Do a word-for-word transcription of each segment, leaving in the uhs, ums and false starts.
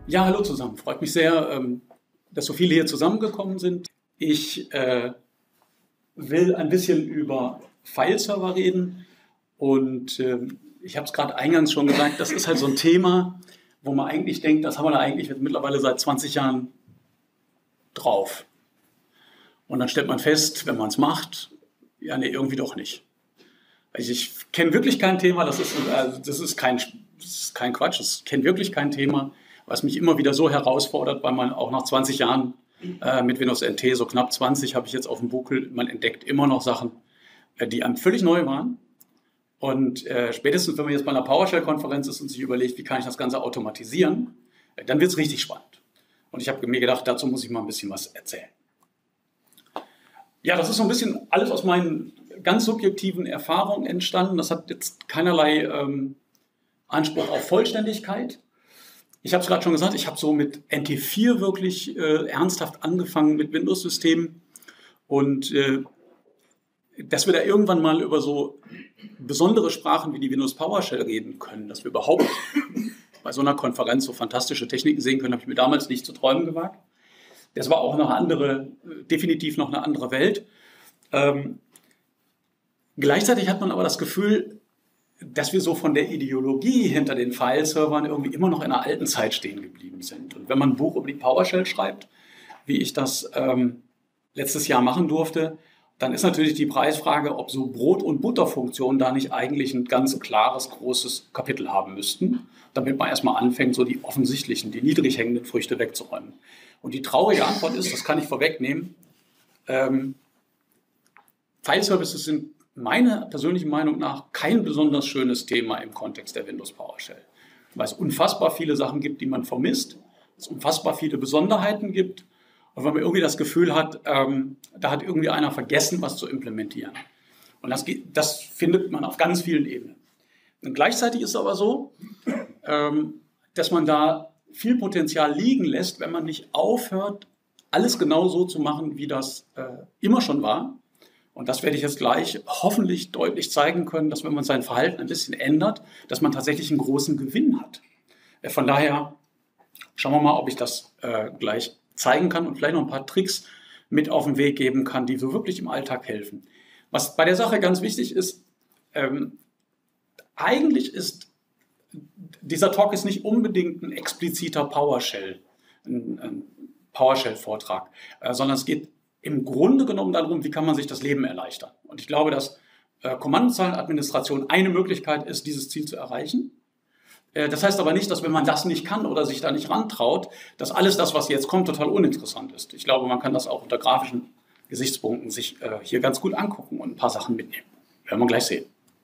Ja, hallo zusammen. Freut mich sehr, ähm, dass so viele hier zusammengekommen sind. Ich äh, will ein bisschen über File-Server reden und äh, ich habe es gerade eingangs schon gesagt, das ist halt so ein Thema, wo man eigentlich denkt, das haben wir da eigentlich mittlerweile seit zwanzig Jahren drauf. Und dann stellt man fest, wenn man es macht, ja, nee, irgendwie doch nicht. Also ich kenne wirklich kein Thema, das ist, also das ist, kein, das ist kein Quatsch, ich kenne wirklich kein Thema, was mich immer wieder so herausfordert, weil man auch nach zwanzig Jahren äh, mit Windows N T, so knapp zwanzig habe ich jetzt auf dem Buckel, man entdeckt immer noch Sachen, äh, die einem völlig neu waren. Und äh, spätestens, wenn man jetzt bei einer PowerShell-Konferenz ist und sich überlegt, wie kann ich das Ganze automatisieren, äh, dann wird es richtig spannend. Und ich habe mir gedacht, dazu muss ich mal ein bisschen was erzählen. Ja, das ist so ein bisschen alles aus meinen ganz subjektiven Erfahrungen entstanden. Das hat jetzt keinerlei ähm, Anspruch auf Vollständigkeit. Ich habe es gerade schon gesagt, ich habe so mit N T vier wirklich äh, ernsthaft angefangen mit Windows-Systemen. Und äh, dass wir da irgendwann mal über so besondere Sprachen wie die Windows PowerShell reden können, dass wir überhaupt bei so einer Konferenz so fantastische Techniken sehen können, habe ich mir damals nicht zu träumen gewagt. Das war auch noch eine andere, definitiv noch eine andere Welt. Ähm, gleichzeitig hat man aber das Gefühl, dass wir so von der Ideologie hinter den File-Servern irgendwie immer noch in einer alten Zeit stehen geblieben sind. Und wenn man ein Buch über die PowerShell schreibt, wie ich das ähm, letztes Jahr machen durfte, dann ist natürlich die Preisfrage, ob so Brot- und Butterfunktionen da nicht eigentlich ein ganz klares, großes Kapitel haben müssten, damit man erstmal anfängt, so die offensichtlichen, die niedrig hängenden Früchte wegzuräumen. Und die traurige Antwort ist, das kann ich vorwegnehmen, ähm, File-Services sind meiner persönlichen Meinung nach kein besonders schönes Thema im Kontext der Windows PowerShell, weil es unfassbar viele Sachen gibt, die man vermisst, es unfassbar viele Besonderheiten gibt und weil man irgendwie das Gefühl hat, ähm, da hat irgendwie einer vergessen, was zu implementieren. Und das, geht, das findet man auf ganz vielen Ebenen. Und gleichzeitig ist es aber so, ähm, dass man da viel Potenzial liegen lässt, wenn man nicht aufhört, alles genau so zu machen, wie das äh, immer schon war. Und das werde ich jetzt gleich hoffentlich deutlich zeigen können, dass wenn man sein Verhalten ein bisschen ändert, dass man tatsächlich einen großen Gewinn hat. Äh, von daher schauen wir mal, ob ich das äh, gleich zeigen kann und vielleicht noch ein paar Tricks mit auf den Weg geben kann, die so wirklich im Alltag helfen. Was bei der Sache ganz wichtig ist, ähm, eigentlich ist dieser Talk ist nicht unbedingt ein expliziter PowerShell, ein, ein PowerShell-Vortrag, äh, sondern es geht im Grunde genommen darum, wie kann man sich das Leben erleichtern. Und ich glaube, dass äh, Kommandozeilenadministration eine Möglichkeit ist, dieses Ziel zu erreichen. Äh, das heißt aber nicht, dass wenn man das nicht kann oder sich da nicht rantraut, dass alles das, was jetzt kommt, total uninteressant ist. Ich glaube, man kann das auch unter grafischen Gesichtspunkten sich äh, hier ganz gut angucken und ein paar Sachen mitnehmen. Werden wir gleich sehen.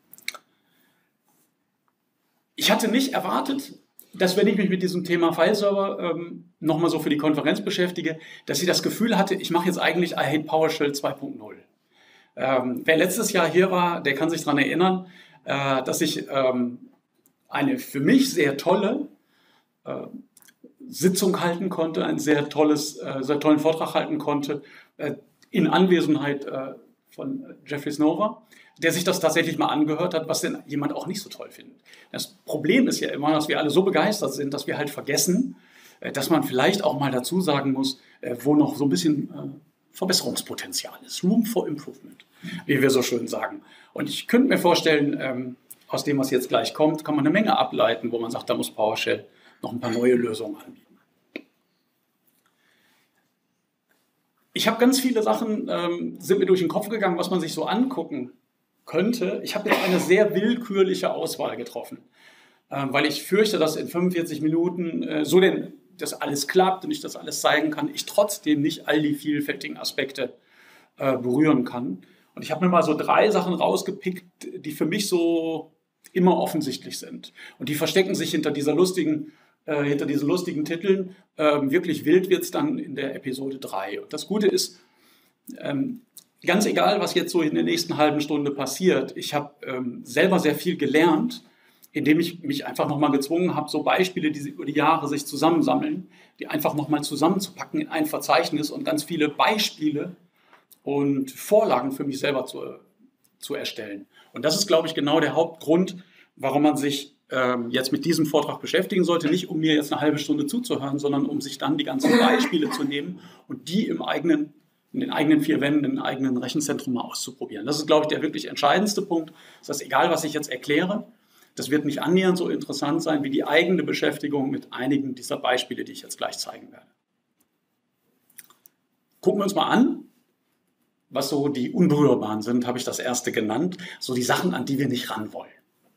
Ich hatte nicht erwartet, dass wenn ich mich mit diesem Thema File-Server ähm, nochmal so für die Konferenz beschäftige, dass ich das Gefühl hatte, ich mache jetzt eigentlich I Hate PowerShell zwei Punkt null. Ähm, wer letztes Jahr hier war, der kann sich daran erinnern, äh, dass ich ähm, eine für mich sehr tolle äh, Sitzung halten konnte, einen sehr, tolles, äh, sehr tollen Vortrag halten konnte, äh, in Anwesenheit äh, von Jeffrey Snover, der sich das tatsächlich mal angehört hat, was denn jemand auch nicht so toll findet. Das Problem ist ja immer, dass wir alle so begeistert sind, dass wir halt vergessen, dass man vielleicht auch mal dazu sagen muss, wo noch so ein bisschen Verbesserungspotenzial ist. Room for Improvement, wie wir so schön sagen. Und ich könnte mir vorstellen, aus dem, was jetzt gleich kommt, kann man eine Menge ableiten, wo man sagt, da muss PowerShell noch ein paar neue Lösungen anbieten. Ich habe ganz viele Sachen, ähm, sind mir durch den Kopf gegangen, was man sich so angucken könnte. Ich habe jetzt eine sehr willkürliche Auswahl getroffen, äh, weil ich fürchte, dass in fünfundvierzig Minuten, äh, so denn das alles klappt und ich das alles zeigen kann, ich trotzdem nicht all die vielfältigen Aspekte äh, berühren kann. Und ich habe mir mal so drei Sachen rausgepickt, die für mich so immer offensichtlich sind. Und die verstecken sich hinter dieser lustigen Äh, hinter diesen lustigen Titeln. Ähm, wirklich wild wird es dann in der Episode drei. Und das Gute ist, ähm, ganz egal, was jetzt so in der nächsten halben Stunde passiert, ich habe ähm, selber sehr viel gelernt, indem ich mich einfach nochmal gezwungen habe, so Beispiele, die über die Jahre sich zusammensammeln, die einfach nochmal zusammenzupacken in ein Verzeichnis und ganz viele Beispiele und Vorlagen für mich selber zu, zu erstellen. Und das ist, glaube ich, genau der Hauptgrund, warum man sich ähm, jetzt mit diesem Vortrag beschäftigen sollte, nicht um mir jetzt eine halbe Stunde zuzuhören, sondern um sich dann die ganzen Beispiele zu nehmen und die im eigenen, in den eigenen vier Wänden, im eigenen Rechenzentrum mal auszuprobieren. Das ist, glaube ich, der wirklich entscheidendste Punkt. Das heißt, egal, was ich jetzt erkläre, das wird nicht annähernd so interessant sein wie die eigene Beschäftigung mit einigen dieser Beispiele, die ich jetzt gleich zeigen werde. Gucken wir uns mal an, was so die Unberührbaren sind, habe ich das erste genannt. So die Sachen, an die wir nicht ran wollen.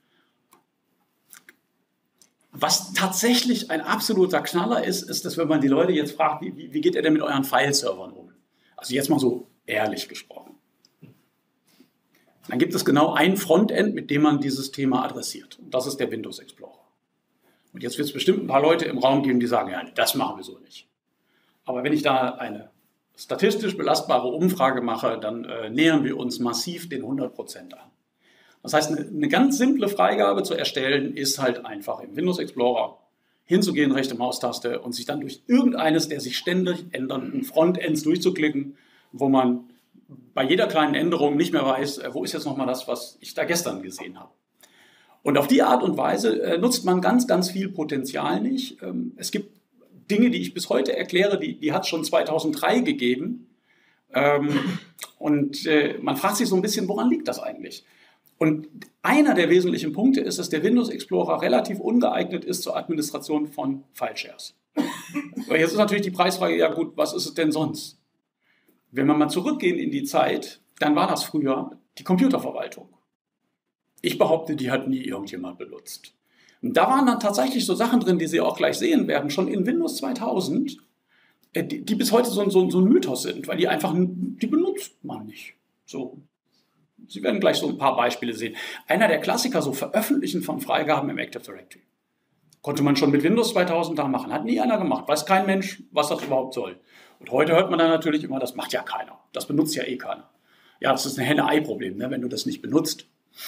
Was tatsächlich ein absoluter Knaller ist, ist, dass wenn man die Leute jetzt fragt, wie, wie geht ihr denn mit euren File-Servern um? Also jetzt mal so ehrlich gesprochen. Dann gibt es genau ein Frontend, mit dem man dieses Thema adressiert. Und das ist der Windows Explorer. Und jetzt wird es bestimmt ein paar Leute im Raum geben, die sagen, ja, das machen wir so nicht. Aber wenn ich da eine statistisch belastbare Umfrage mache, dann äh, nähern wir uns massiv den hundert Prozent an. Das heißt, eine, eine ganz simple Freigabe zu erstellen, ist halt einfach im Windows Explorer hinzugehen, rechte Maustaste und sich dann durch irgendeines der sich ständig ändernden Frontends durchzuklicken, wo man bei jeder kleinen Änderung nicht mehr weiß, wo ist jetzt nochmal das, was ich da gestern gesehen habe. Und auf die Art und Weise äh, nutzt man ganz, ganz viel Potenzial nicht. Ähm, es gibt Dinge, die ich bis heute erkläre, die, die hat es schon zweitausenddrei gegeben. Ähm, und äh, man fragt sich so ein bisschen, woran liegt das eigentlich? Und einer der wesentlichen Punkte ist, dass der Windows Explorer relativ ungeeignet ist zur Administration von File-Shares. Aber jetzt ist natürlich die Preisfrage, ja gut, was ist es denn sonst? Wenn wir mal zurückgehen in die Zeit, dann war das früher die Computerverwaltung. Ich behaupte, die hat nie irgendjemand benutzt. Und da waren dann tatsächlich so Sachen drin, die Sie auch gleich sehen werden, schon in Windows zweitausend, die, die bis heute so, so, so ein Mythos sind, weil die einfach, die benutzt man nicht. So. Sie werden gleich so ein paar Beispiele sehen. Einer der Klassiker, so Veröffentlichen von Freigaben im Active Directory. Konnte man schon mit Windows zweitausend da machen. Hat nie einer gemacht. Weiß kein Mensch, was das überhaupt soll. Und heute hört man dann natürlich immer, das macht ja keiner. Das benutzt ja eh keiner. Ja, das ist ein Henne-Ei-Problem, ne? Wenn du das nicht benutzt,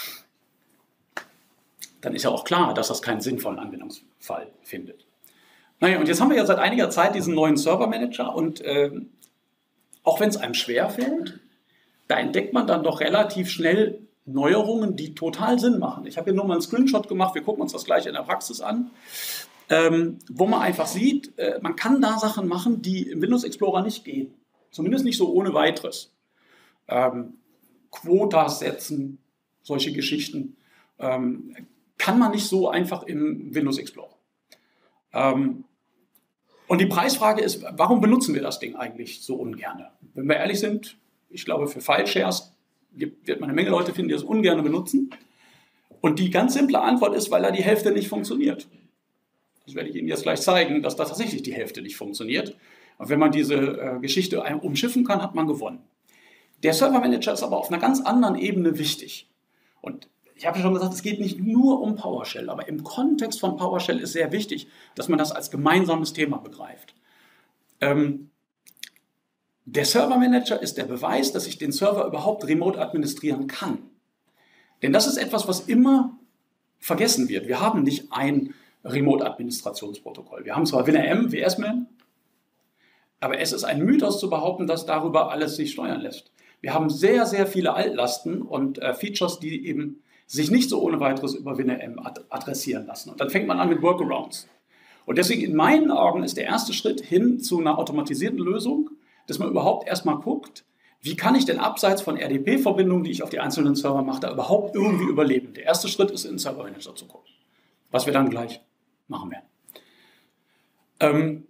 dann ist ja auch klar, dass das keinen sinnvollen Anwendungsfall findet. Naja, und jetzt haben wir ja seit einiger Zeit diesen neuen Server-Manager und äh, auch wenn es einem schwerfällt, da entdeckt man dann doch relativ schnell Neuerungen, die total Sinn machen. Ich habe hier nur mal einen Screenshot gemacht, wir gucken uns das gleich in der Praxis an, ähm, wo man einfach sieht, äh, man kann da Sachen machen, die im Windows Explorer nicht gehen. Zumindest nicht so ohne weiteres. Ähm, Quotas setzen, solche Geschichten, ähm, kann man nicht so einfach im Windows Explorer. Ähm, und die Preisfrage ist, warum benutzen wir das Ding eigentlich so ungern? Wenn wir ehrlich sind, ich glaube, für File-Shares wird man eine Menge Leute finden, die das ungern benutzen. Und die ganz simple Antwort ist, weil da die Hälfte nicht funktioniert. Das werde ich Ihnen jetzt gleich zeigen, dass da tatsächlich die Hälfte nicht funktioniert. Und wenn man diese äh, Geschichte umschiffen kann, hat man gewonnen. Der Server-Manager ist aber auf einer ganz anderen Ebene wichtig. Und ich habe ja schon gesagt, es geht nicht nur um PowerShell, aber im Kontext von PowerShell ist sehr wichtig, dass man das als gemeinsames Thema begreift. Ähm, der Server-Manager ist der Beweis, dass ich den Server überhaupt remote administrieren kann. Denn das ist etwas, was immer vergessen wird. Wir haben nicht ein Remote-Administrationsprotokoll. Wir haben zwar WinRM, W S M A N, aber es ist ein Mythos zu behaupten, dass darüber alles sich steuern lässt. Wir haben sehr, sehr viele Altlasten und äh, Features, die eben sich nicht so ohne weiteres über WinRM ad adressieren lassen. Und dann fängt man an mit Workarounds. Und deswegen in meinen Augen ist der erste Schritt hin zu einer automatisierten Lösung, dass man überhaupt erstmal guckt, wie kann ich denn abseits von R D P-Verbindungen, die ich auf die einzelnen Server mache, da überhaupt irgendwie überleben. Der erste Schritt ist, in den Server Manager zu gucken, was wir dann gleich machen werden. Ähm,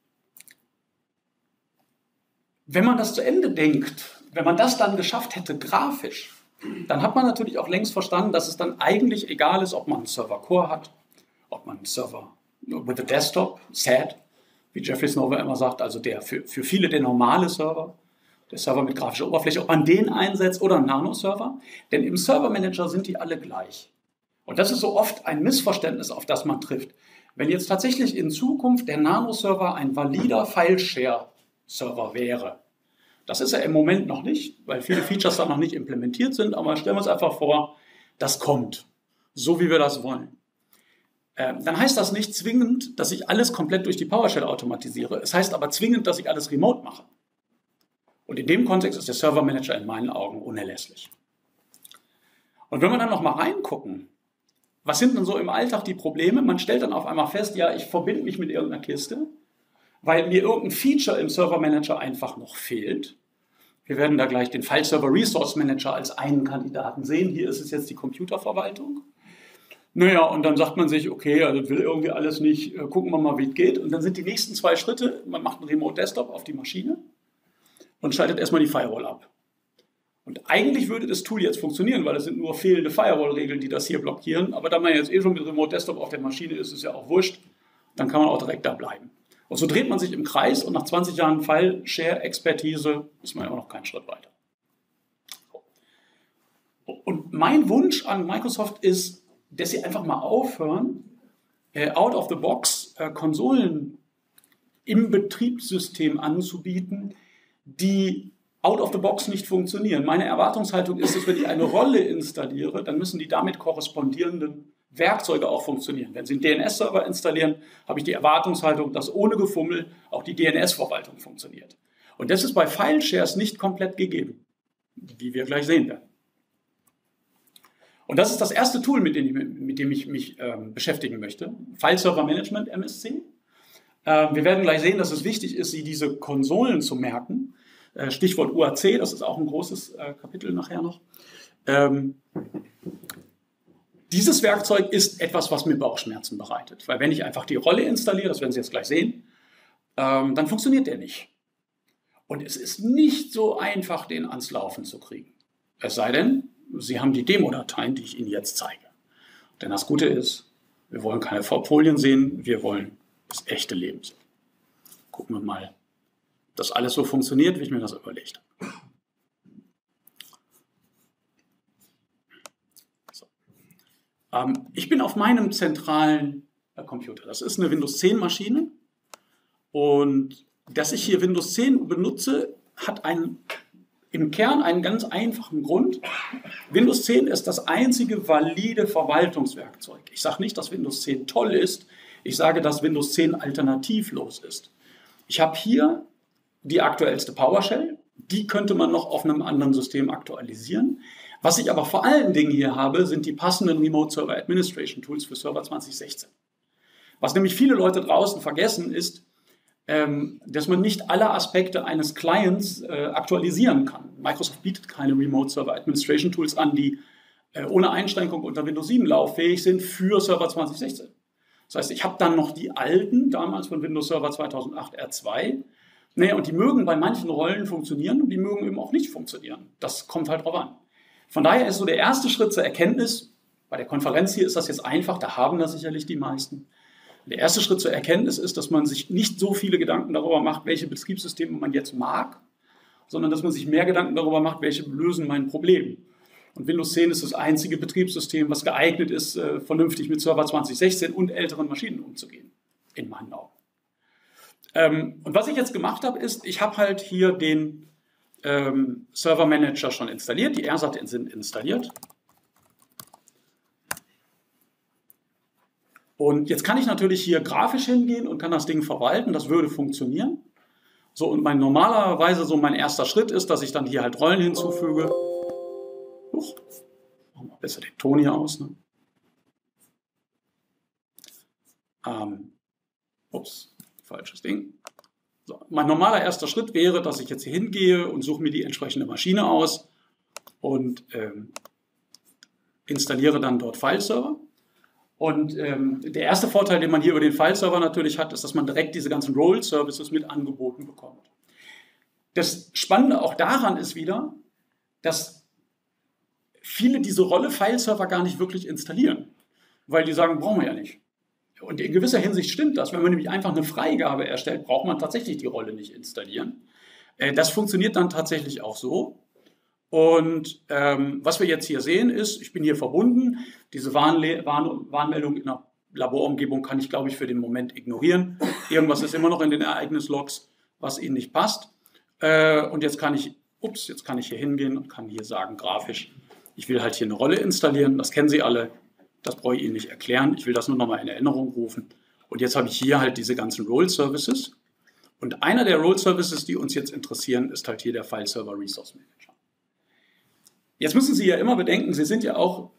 wenn man das zu Ende denkt, wenn man das dann geschafft hätte, grafisch, dann hat man natürlich auch längst verstanden, dass es dann eigentlich egal ist, ob man einen Server Core hat, ob man einen Server with a Desktop, S A D, wie Jeffrey Snover immer sagt, also der für, für viele der normale Server, der Server mit grafischer Oberfläche, ob man den einsetzt oder einen Nano-Server. Denn im Server-Manager sind die alle gleich. Und das ist so oft ein Missverständnis, auf das man trifft. Wenn jetzt tatsächlich in Zukunft der Nano-Server ein valider File-Share-Server wäre, das ist er im Moment noch nicht, weil viele Features da noch nicht implementiert sind, aber stellen wir uns einfach vor, das kommt, so wie wir das wollen. Ähm, dann heißt das nicht zwingend, dass ich alles komplett durch die PowerShell automatisiere. Es heißt aber zwingend, dass ich alles remote mache. Und in dem Kontext ist der Server Manager in meinen Augen unerlässlich. Und wenn wir dann noch mal reingucken, was sind denn so im Alltag die Probleme? Man stellt dann auf einmal fest, ja, ich verbinde mich mit irgendeiner Kiste, weil mir irgendein Feature im Server Manager einfach noch fehlt. Wir werden da gleich den File Server Resource Manager als einen Kandidaten sehen. Hier ist es jetzt die Computerverwaltung. Naja, und dann sagt man sich, okay, also das will irgendwie alles nicht, gucken wir mal, wie es geht. Und dann sind die nächsten zwei Schritte, man macht einen Remote Desktop auf die Maschine und schaltet erstmal die Firewall ab. Und eigentlich würde das Tool jetzt funktionieren, weil es sind nur fehlende Firewall-Regeln, die das hier blockieren. Aber da man jetzt eh schon mit Remote Desktop auf der Maschine ist, ist es ja auch wurscht, dann kann man auch direkt da bleiben. Und so dreht man sich im Kreis und nach zwanzig Jahren File-Share-Expertise ist man immer noch keinen Schritt weiter. Und mein Wunsch an Microsoft ist, dass sie einfach mal aufhören, äh, out of the box äh, Konsolen im Betriebssystem anzubieten, die out of the box nicht funktionieren. Meine Erwartungshaltung ist, dass wenn ich eine Rolle installiere, dann müssen die damit korrespondierenden Werkzeuge auch funktionieren. Wenn Sie einen D N S-Server installieren, habe ich die Erwartungshaltung, dass ohne Gefummel auch die D N S-Verwaltung funktioniert. Und das ist bei File-Shares nicht komplett gegeben, wie wir gleich sehen werden. Und das ist das erste Tool, mit dem ich, mit dem ich mich ähm, beschäftigen möchte. File Server Management, M S C. Ähm, wir werden gleich sehen, dass es wichtig ist, Sie diese Konsolen zu merken. Äh, Stichwort U A C, das ist auch ein großes äh, Kapitel nachher noch. Ähm, Dieses Werkzeug ist etwas, was mir Bauchschmerzen bereitet. Weil wenn ich einfach die Rolle installiere, das werden Sie jetzt gleich sehen, ähm, dann funktioniert der nicht. Und es ist nicht so einfach, den ans Laufen zu kriegen. Es sei denn, Sie haben die Demo-Dateien, die ich Ihnen jetzt zeige. Denn das Gute ist, wir wollen keine Folien sehen, wir wollen das echte Leben sehen. Gucken wir mal, ob das alles so funktioniert, wie ich mir das überlegt habe. Ähm, ich bin auf meinem zentralen äh, Computer. Das ist eine Windows zehn Maschine. Und dass ich hier Windows zehn benutze, hat einen, im Kern einen ganz einfachen Grund. Windows zehn ist das einzige valide Verwaltungswerkzeug. Ich sage nicht, dass Windows zehn toll ist. Ich sage, dass Windows zehn alternativlos ist. Ich habe hier die aktuellste PowerShell. Die könnte man noch auf einem anderen System aktualisieren. Was ich aber vor allen Dingen hier habe, sind die passenden Remote Server Administration Tools für Server zwanzig sechzehn. Was nämlich viele Leute draußen vergessen, ist, ähm, dass man nicht alle Aspekte eines Clients äh, aktualisieren kann. Microsoft bietet keine Remote Server Administration Tools an, die äh, ohne Einschränkung unter Windows sieben lauffähig sind für Server zwanzig sechzehn. Das heißt, ich habe dann noch die alten, damals von Windows Server zweitausendacht R zwei. Naja, und die mögen bei manchen Rollen funktionieren und die mögen eben auch nicht funktionieren. Das kommt halt drauf an. Von daher ist so der erste Schritt zur Erkenntnis, bei der Konferenz hier ist das jetzt einfach, da haben das sicherlich die meisten. Der erste Schritt zur Erkenntnis ist, dass man sich nicht so viele Gedanken darüber macht, welche Betriebssysteme man jetzt mag, sondern dass man sich mehr Gedanken darüber macht, welche lösen mein Problem. Und Windows zehn ist das einzige Betriebssystem, was geeignet ist, vernünftig mit Server zwanzig sechzehn und älteren Maschinen umzugehen, in meinen Augen. Und was ich jetzt gemacht habe, ist, ich habe halt hier den Ähm, Server Manager schon installiert, die R S A T sind installiert. Und jetzt kann ich natürlich hier grafisch hingehen und kann das Ding verwalten, das würde funktionieren. So, und mein normalerweise so mein erster Schritt ist, dass ich dann hier halt Rollen hinzufüge. Uch, machen wir besser den Ton hier aus. Ne? Ähm, ups, falsches Ding. So, mein normaler erster Schritt wäre, dass ich jetzt hier hingehe und suche mir die entsprechende Maschine aus und ähm, installiere dann dort File-Server. Und ähm, der erste Vorteil, den man hier über den File-Server natürlich hat, ist, dass man direkt diese ganzen Role-Services mit angeboten bekommt. Das Spannende auch daran ist wieder, dass viele diese Rolle File-Server gar nicht wirklich installieren, weil die sagen, brauchen wir ja nicht. Und in gewisser Hinsicht stimmt das. Wenn man nämlich einfach eine Freigabe erstellt, braucht man tatsächlich die Rolle nicht installieren. Das funktioniert dann tatsächlich auch so. Und ähm, was wir jetzt hier sehen ist, ich bin hier verbunden. Diese Warnle Warn Warnmeldung in der Laborumgebung kann ich, glaube ich, für den Moment ignorieren. Irgendwas ist immer noch in den Ereignislogs, was Ihnen nicht passt. Äh, und jetzt kann ich, ups, jetzt kann ich hier hingehen und kann hier sagen, grafisch, ich will halt hier eine Rolle installieren. Das kennen Sie alle. Das brauche ich Ihnen nicht erklären. Ich will das nur nochmal in Erinnerung rufen. Und jetzt habe ich hier halt diese ganzen Role-Services. Und einer der Role-Services, die uns jetzt interessieren, ist halt hier der File Server Resource Manager. Jetzt müssen Sie ja immer bedenken, Sie sind ja auch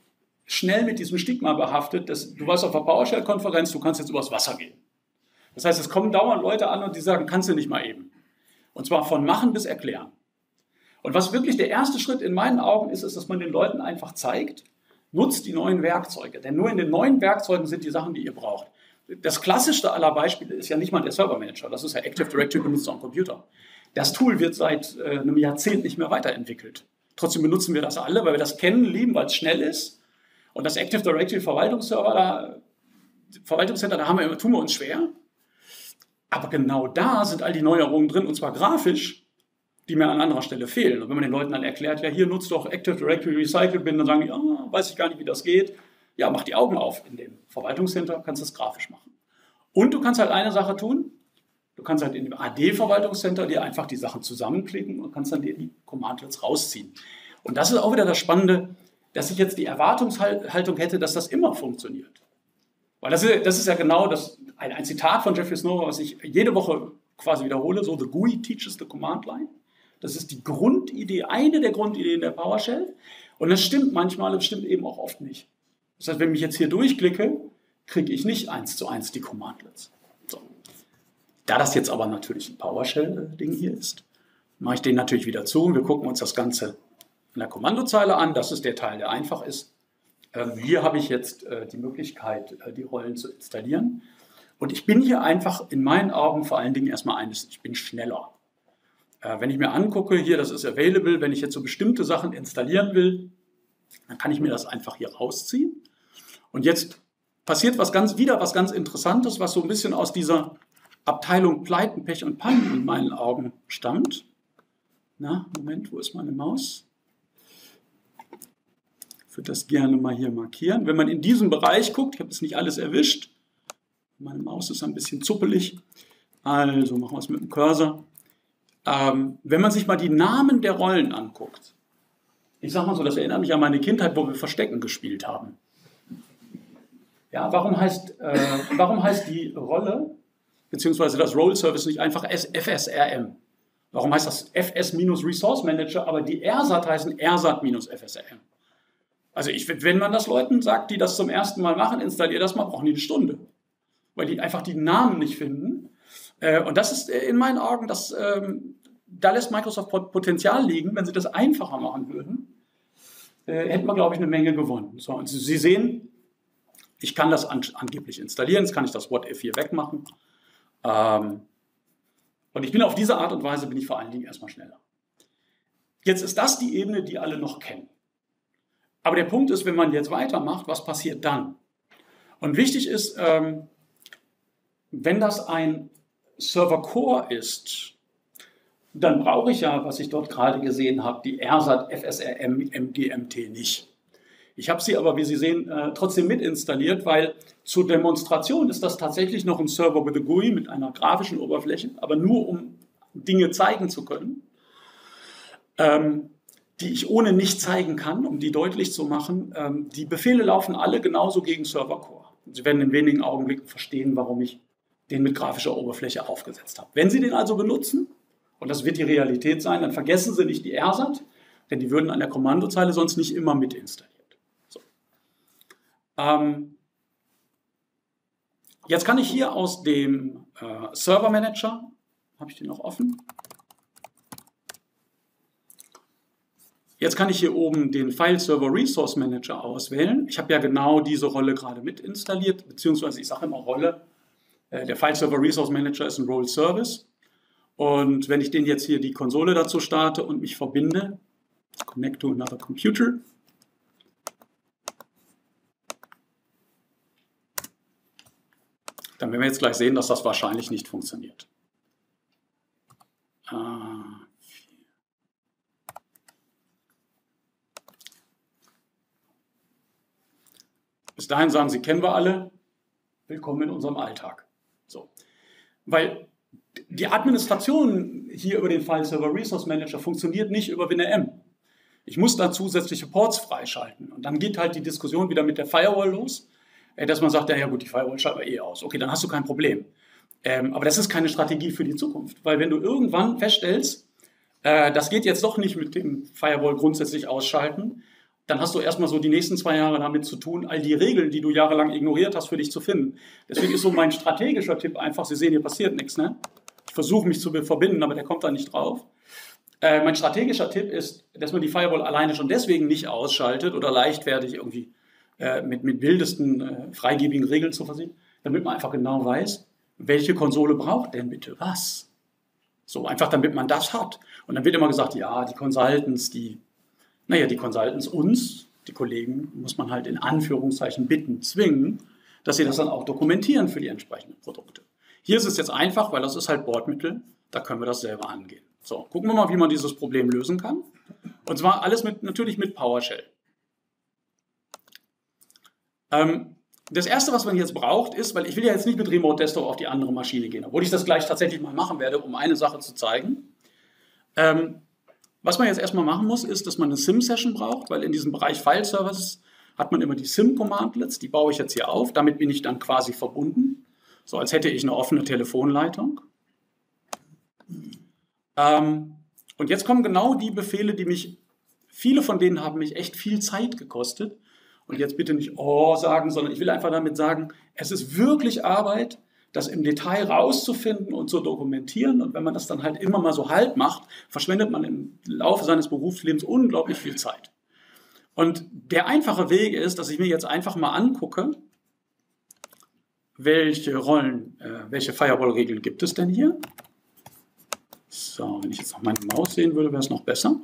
schnell mit diesem Stigma behaftet, dass du warst auf der PowerShell-Konferenz, du kannst jetzt übers Wasser gehen. Das heißt, es kommen dauernd Leute an und die sagen, kannst du nicht mal eben. Und zwar von Machen bis Erklären. Und was wirklich der erste Schritt in meinen Augen ist, ist, dass man den Leuten einfach zeigt, nutzt die neuen Werkzeuge. Denn nur in den neuen Werkzeugen sind die Sachen, die ihr braucht. Das klassischste aller Beispiele ist ja nicht mal der Server-Manager. Das ist ja Active Directory benutzt am Computer. Das Tool wird seit äh, einem Jahrzehnt nicht mehr weiterentwickelt. Trotzdem benutzen wir das alle, weil wir das kennen, lieben, weil es schnell ist. Und das Active Directory Verwaltungsserver, da, Verwaltungscenter, da haben wir, tun wir uns schwer. Aber genau da sind all die Neuerungen drin, und zwar grafisch, die mir an anderer Stelle fehlen. Und wenn man den Leuten dann erklärt, ja, hier nutzt doch Active Directory Recycle Bin, dann sagen die, ah, weiß ich gar nicht, wie das geht. Ja, mach die Augen auf in dem Verwaltungscenter, kannst das grafisch machen. Und du kannst halt eine Sache tun, du kannst halt in dem A D-Verwaltungscenter dir einfach die Sachen zusammenklicken und kannst dann dir die Commandlets rausziehen. Und das ist auch wieder das Spannende, dass ich jetzt die Erwartungshaltung hätte, dass das immer funktioniert. Weil das ist, das ist ja genau das, ein, ein Zitat von Jeffrey Snow, was ich jede Woche quasi wiederhole, so, the G U I teaches the command line. Das ist die Grundidee, eine der Grundideen der PowerShell. Und das stimmt manchmal, das stimmt eben auch oft nicht. Das heißt, wenn ich jetzt hier durchklicke, kriege ich nicht eins zu eins die Commandlets. So. Da das jetzt aber natürlich ein PowerShell-Ding hier ist, mache ich den natürlich wieder zu und wir gucken uns das Ganze in der Kommandozeile an. Das ist der Teil, der einfach ist. Ähm, hier habe ich jetzt äh, die Möglichkeit, äh, die Rollen zu installieren. Und ich bin hier einfach in meinen Augen vor allen Dingen erstmal eines, ich bin schneller. Äh, wenn ich mir angucke, hier, das ist available, wenn ich jetzt so bestimmte Sachen installieren will, dann kann ich mir das einfach hier rausziehen. Und jetzt passiert was ganz, wieder was ganz Interessantes, was so ein bisschen aus dieser Abteilung Pleiten, Pech und Pannen in meinen Augen stammt. Na, Moment, wo ist meine Maus? Ich würde das gerne mal hier markieren. Wenn man in diesem Bereich guckt, ich habe jetzt nicht alles erwischt, meine Maus ist ein bisschen zuppelig, also machen wir es mit dem Cursor. Ähm, wenn man sich mal die Namen der Rollen anguckt, ich sage mal so, das erinnert mich an meine Kindheit, wo wir Verstecken gespielt haben. Ja, warum heißt, äh, warum heißt die Rolle, beziehungsweise das Role Service nicht einfach F S R M? Warum heißt das F S-Resource Manager, aber die R S A T heißen R S A T-F S R M? Also ich, wenn man das Leuten sagt, die das zum ersten Mal machen, installier das mal, brauchen die eine Stunde. Weil die einfach die Namen nicht finden. Äh, und das ist in meinen Augen, das, ähm, da lässt Microsoft Potenzial liegen. Wenn sie das einfacher machen würden, äh, hätten wir, glaube ich, eine Menge gewonnen. So, und Sie sehen, ich kann das an, angeblich installieren, jetzt kann ich das What-If hier wegmachen. Ähm, und ich bin auf diese Art und Weise, bin ich vor allen Dingen erstmal schneller. Jetzt ist das die Ebene, die alle noch kennen. Aber der Punkt ist, wenn man jetzt weitermacht, was passiert dann? Und wichtig ist, ähm, wenn das ein Server Core ist, dann brauche ich ja, was ich dort gerade gesehen habe, die R S A T, F S R M, M G M T nicht. Ich habe sie aber, wie Sie sehen, äh, trotzdem mit installiert, weil zur Demonstration ist das tatsächlich noch ein Server with a G U I mit einer grafischen Oberfläche, aber nur um Dinge zeigen zu können, ähm, die ich ohne nicht zeigen kann, um die deutlich zu machen. Ähm, die Befehle laufen alle genauso gegen Server Core. Sie werden in wenigen Augenblicken verstehen, warum ich den mit grafischer Oberfläche aufgesetzt habe. Wenn Sie den also benutzen, und das wird die Realität sein, dann vergessen Sie nicht die R S A T, denn die würden an der Kommandozeile sonst nicht immer mit installiert. So. Ähm, jetzt kann ich hier aus dem äh, Server Manager, habe ich den noch offen? Jetzt kann ich hier oben den File Server Resource Manager auswählen. Ich habe ja genau diese Rolle gerade mit installiert, beziehungsweise ich sage immer Rolle. Der File Server Resource Manager ist ein Role Service. Und wenn ich den jetzt hier die Konsole dazu starte und mich verbinde, connect to another computer, dann werden wir jetzt gleich sehen, dass das wahrscheinlich nicht funktioniert. Bis dahin sagen Sie, kennen wir alle, willkommen in unserem Alltag. So. Weil die Administration hier über den File Server Resource Manager funktioniert nicht über WinRM. Ich muss da zusätzliche Ports freischalten. Und dann geht halt die Diskussion wieder mit der Firewall los, dass man sagt, ja, ja gut, die Firewall schalten wir eh aus. Okay, dann hast du kein Problem. Ähm, aber das ist keine Strategie für die Zukunft. Weil wenn du irgendwann feststellst, äh, das geht jetzt doch nicht mit dem Firewall grundsätzlich ausschalten, dann hast du erstmal so die nächsten zwei Jahre damit zu tun, all die Regeln, die du jahrelang ignoriert hast, für dich zu finden. Deswegen ist so mein strategischer Tipp einfach, Sie sehen, hier passiert nichts, ne? Ich versuche mich zu verbinden, aber der kommt da nicht drauf. Äh, mein strategischer Tipp ist, dass man die Firewall alleine schon deswegen nicht ausschaltet oder leichtfertig irgendwie äh, mit, mit wildesten, äh, freigebigen Regeln zu versehen, damit man einfach genau weiß, welche Konsole braucht denn bitte was? So, einfach damit man das hat. Und dann wird immer gesagt, ja, die Consultants, die, naja, die Consultants uns, die Kollegen, muss man halt in Anführungszeichen bitten, zwingen, dass sie das dann auch dokumentieren für die entsprechenden Produkte. Hier ist es jetzt einfach, weil das ist halt Bordmittel, da können wir das selber angehen. So, gucken wir mal, wie man dieses Problem lösen kann. Und zwar alles mit, natürlich mit PowerShell. Ähm, das Erste, was man jetzt braucht, ist, weil ich will ja jetzt nicht mit Remote Desktop auf die andere Maschine gehen, obwohl ich das gleich tatsächlich mal machen werde, um eine Sache zu zeigen. Ähm, was man jetzt erstmal machen muss, ist, dass man eine SIM-Session braucht, weil in diesem Bereich File-Services hat man immer die SIM-Commandlets, die baue ich jetzt hier auf, damit bin ich dann quasi verbunden, so als hätte ich eine offene Telefonleitung. Ähm, und jetzt kommen genau die Befehle, die mich, viele von denen haben mich echt viel Zeit gekostet. Und jetzt bitte nicht oh sagen, sondern ich will einfach damit sagen, es ist wirklich Arbeit, das im Detail rauszufinden und zu dokumentieren. Und wenn man das dann halt immer mal so halb macht, verschwendet man im Laufe seines Berufslebens unglaublich viel Zeit. Und der einfache Weg ist, dass ich mir jetzt einfach mal angucke, welche Rollen, äh, welche Firewall-Regeln gibt es denn hier? So, wenn ich jetzt noch meine Maus sehen würde, wäre es noch besser.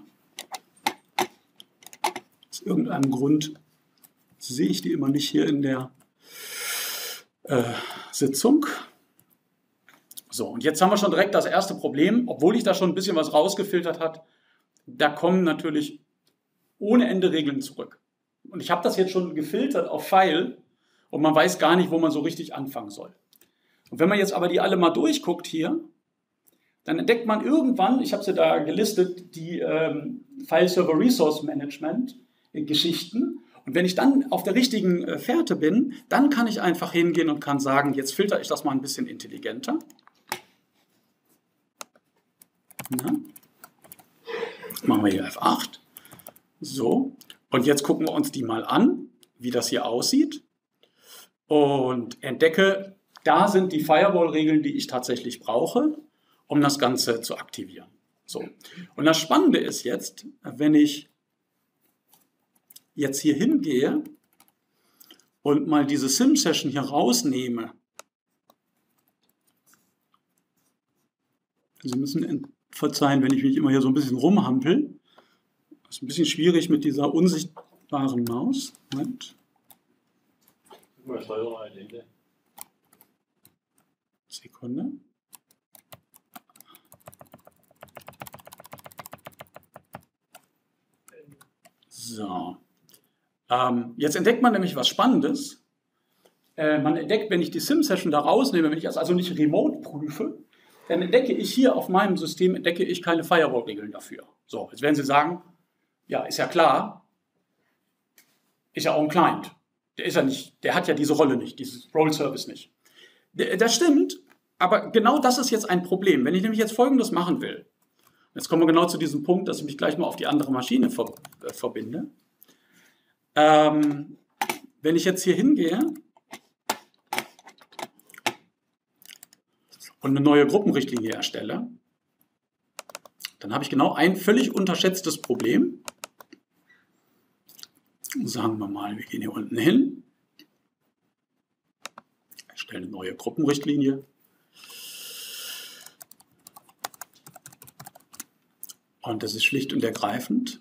Aus irgendeinem Grund sehe ich die immer nicht hier in der äh, Sitzung. So, und jetzt haben wir schon direkt das erste Problem, obwohl ich da schon ein bisschen was rausgefiltert habe, da kommen natürlich ohne Ende Regeln zurück. Und ich habe das jetzt schon gefiltert auf File und man weiß gar nicht, wo man so richtig anfangen soll. Und wenn man jetzt aber die alle mal durchguckt hier, dann entdeckt man irgendwann, ich habe sie da gelistet, die ähm, File Server Resource Management Geschichten. Und wenn ich dann auf der richtigen äh, Fährte bin, dann kann ich einfach hingehen und kann sagen, jetzt filtere ich das mal ein bisschen intelligenter. Na? Machen wir hier F acht. So, und jetzt gucken wir uns die mal an, wie das hier aussieht. Und entdecke, da sind die Firewall-Regeln, die ich tatsächlich brauche, um das Ganze zu aktivieren. So. Und das Spannende ist jetzt, wenn ich jetzt hier hingehe und mal diese SIM-Session hier rausnehme. Sie müssen verzeihen, wenn ich mich immer hier so ein bisschen rumhampel. Das ist ein bisschen schwierig mit dieser unsichtbaren Maus. Moment. Sekunde. So. Ähm, jetzt entdeckt man nämlich was Spannendes. Äh, man entdeckt, wenn ich die SIM-Session da rausnehme, wenn ich das also nicht remote prüfe, dann entdecke ich hier auf meinem System entdecke ich keine Firewall-Regeln dafür. So, jetzt werden Sie sagen, ja, ist ja klar, ist ja auch ein Client. Der ist ja nicht, der hat ja diese Rolle nicht, dieses Role-Service nicht. Das stimmt, aber genau das ist jetzt ein Problem. Wenn ich nämlich jetzt Folgendes machen will, jetzt kommen wir genau zu diesem Punkt, dass ich mich gleich mal auf die andere Maschine ver äh, verbinde. Ähm, wenn ich jetzt hier hingehe und eine neue Gruppenrichtlinie erstelle, dann habe ich genau ein völlig unterschätztes Problem. Sagen wir mal, wir gehen hier unten hin, erstellen eine neue Gruppenrichtlinie. Und das ist schlicht und ergreifend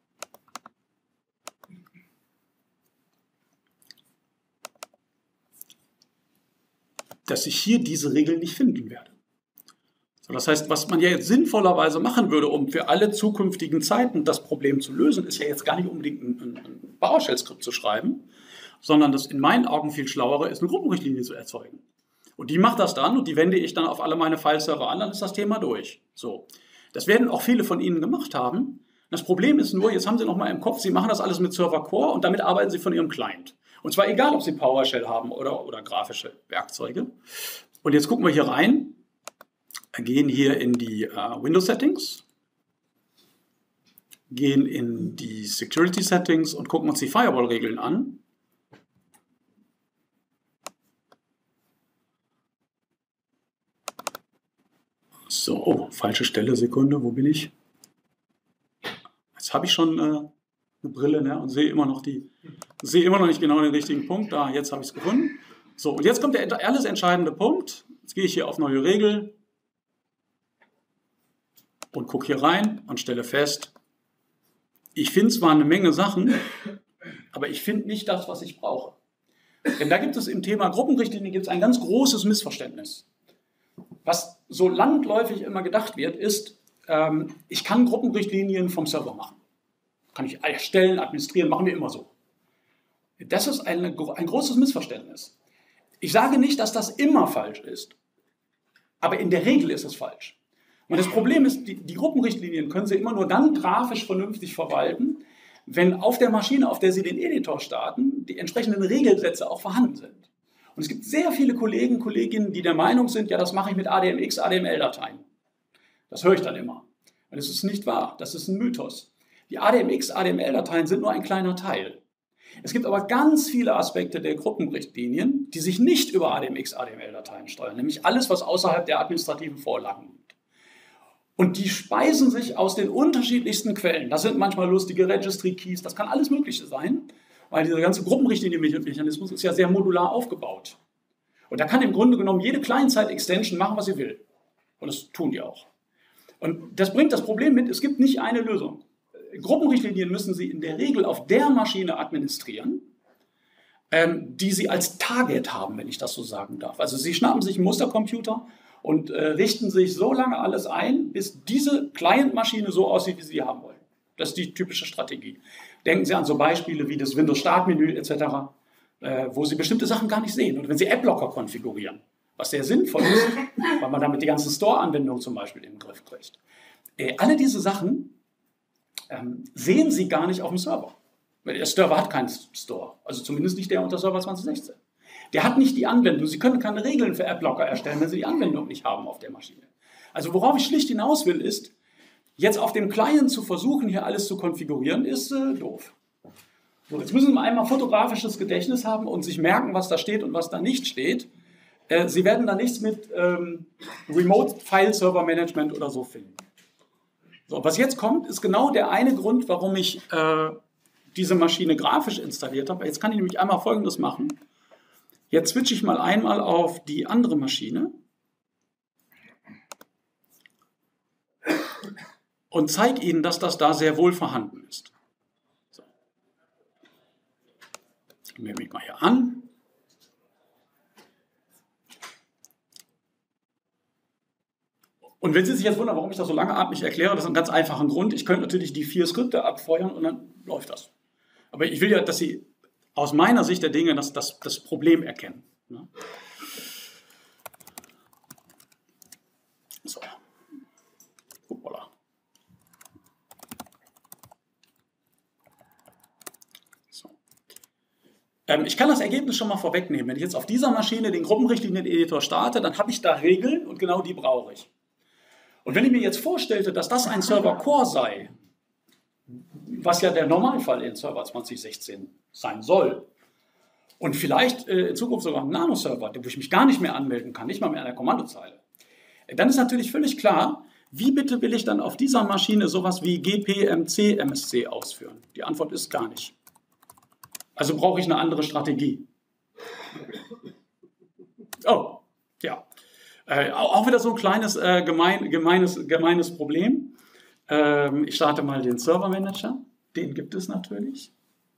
dass ich hier diese Regeln nicht finden werde. So, das heißt, was man ja jetzt sinnvollerweise machen würde, um für alle zukünftigen Zeiten das Problem zu lösen, ist ja jetzt gar nicht unbedingt ein, ein PowerShell-Skript zu schreiben, sondern das in meinen Augen viel schlauere ist, eine Gruppenrichtlinie zu erzeugen. Und die macht das dann und die wende ich dann auf alle meine File-Server an, dann ist das Thema durch. So. Das werden auch viele von Ihnen gemacht haben. Das Problem ist nur, jetzt haben Sie noch mal im Kopf, Sie machen das alles mit Server Core und damit arbeiten Sie von Ihrem Client. Und zwar egal, ob Sie PowerShell haben oder, oder grafische Werkzeuge. Und jetzt gucken wir hier rein, gehen hier in die uh, Windows Settings gehen in die Security Settings und gucken uns die Firewall-Regeln an. So, oh, falsche Stelle, Sekunde, wo bin ich? Jetzt habe ich schon äh, eine Brille, ne, und sehe immer noch die, sehe immer noch nicht genau den richtigen Punkt. Da, jetzt habe ich es gefunden. So, und jetzt kommt der alles entscheidende Punkt. Jetzt gehe ich hier auf neue Regel und gucke hier rein und stelle fest, ich finde zwar eine Menge Sachen, aber ich finde nicht das, was ich brauche. Denn da gibt es im Thema Gruppenrichtlinie gibt es ein ganz großes Missverständnis. Was so landläufig immer gedacht wird, ist, ähm, ich kann Gruppenrichtlinien vom Server machen. Kann ich erstellen, administrieren, machen wir immer so. Das ist eine, ein großes Missverständnis. Ich sage nicht, dass das immer falsch ist, aber in der Regel ist es falsch. Und das Problem ist, die, die Gruppenrichtlinien können Sie immer nur dann grafisch vernünftig verwalten, wenn auf der Maschine, auf der Sie den Editor starten, die entsprechenden Regelsätze auch vorhanden sind. Und es gibt sehr viele Kollegen, Kolleginnen, die der Meinung sind, ja, das mache ich mit A D M X, A D M L-Dateien. Das höre ich dann immer. Und das ist nicht wahr, das ist ein Mythos. Die A D M X, A D M L-Dateien sind nur ein kleiner Teil. Es gibt aber ganz viele Aspekte der Gruppenrichtlinien, die sich nicht über A D M X, A D M L-Dateien steuern, nämlich alles, was außerhalb der administrativen Vorlagen liegt. Und die speisen sich aus den unterschiedlichsten Quellen. Das sind manchmal lustige Registry-Keys, das kann alles Mögliche sein, weil dieser ganze Gruppenrichtlinie-Mechanismus ist ja sehr modular aufgebaut. Und da kann im Grunde genommen jede Client-Side-Extension machen, was sie will. Und das tun die auch. Und das bringt das Problem mit, es gibt nicht eine Lösung. Gruppenrichtlinien müssen Sie in der Regel auf der Maschine administrieren, ähm, die Sie als Target haben, wenn ich das so sagen darf. Also Sie schnappen sich einen Mustercomputer und äh, richten sich so lange alles ein, bis diese Client-Maschine so aussieht, wie Sie haben wollen. Das ist die typische Strategie. Denken Sie an so Beispiele wie das Windows-Startmenü et cetera, äh, wo Sie bestimmte Sachen gar nicht sehen. Oder wenn Sie Adblocker konfigurieren, was sehr sinnvoll ist, weil man damit die ganzen Store-Anwendungen zum Beispiel in den Griff kriegt. Äh, alle diese Sachen ähm, sehen Sie gar nicht auf dem Server. Weil der Server hat keinen Store, also zumindest nicht der unter Server zwanzig sechzehn. Der hat nicht die Anwendung. Sie können keine Regeln für Adblocker erstellen, wenn Sie die Anwendung nicht haben auf der Maschine. Also worauf ich schlicht hinaus will, ist, jetzt auf dem Client zu versuchen, hier alles zu konfigurieren, ist äh, doof. So, jetzt müssen Sie einmal fotografisches Gedächtnis haben und sich merken, was da steht und was da nicht steht. Äh, Sie werden da nichts mit ähm, Remote File Server Management oder so finden. So, was jetzt kommt, ist genau der eine Grund, warum ich äh, diese Maschine grafisch installiert habe. Jetzt kann ich nämlich einmal Folgendes machen. Jetzt switche ich mal einmal auf die andere Maschine und zeige Ihnen, dass das da sehr wohl vorhanden ist. So. Ich melde mich mal hier an. Und wenn Sie sich jetzt wundern, warum ich das so langatmig erkläre, das ist ein ganz einfacher Grund. Ich könnte natürlich die vier Skripte abfeuern und dann läuft das. Aber ich will ja, dass Sie aus meiner Sicht der Dinge das, das, das Problem erkennen. Ne? So. Hoppala. So. Ähm, ich kann das Ergebnis schon mal vorwegnehmen. Wenn ich jetzt auf dieser Maschine den Gruppenrichtlinien-Editor starte, dann habe ich da Regeln und genau die brauche ich. Und wenn ich mir jetzt vorstellte, dass das ein Server-Core sei, was ja der Normalfall in Server zwanzig sechzehn sein soll, und vielleicht äh, in Zukunft sogar ein Nano-Server, wo ich mich gar nicht mehr anmelden kann, nicht mal mehr an der Kommandozeile, dann ist natürlich völlig klar, wie bitte will ich dann auf dieser Maschine sowas wie G P M C M S C ausführen? Die Antwort ist gar nicht. Also brauche ich eine andere Strategie. Oh, ja. Äh, auch wieder so ein kleines, äh, gemein, gemeines, gemeines Problem. Ähm, ich starte mal den Server Manager. Den gibt es natürlich.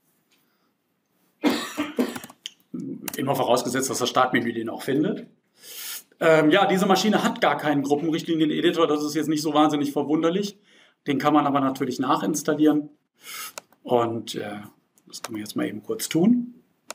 Immer vorausgesetzt, dass das Startmenü den auch findet. Ähm, ja, diese Maschine hat gar keinen Gruppenrichtlinien-Editor. Das ist jetzt nicht so wahnsinnig verwunderlich. Den kann man aber natürlich nachinstallieren. Und äh, das können wir jetzt mal eben kurz tun.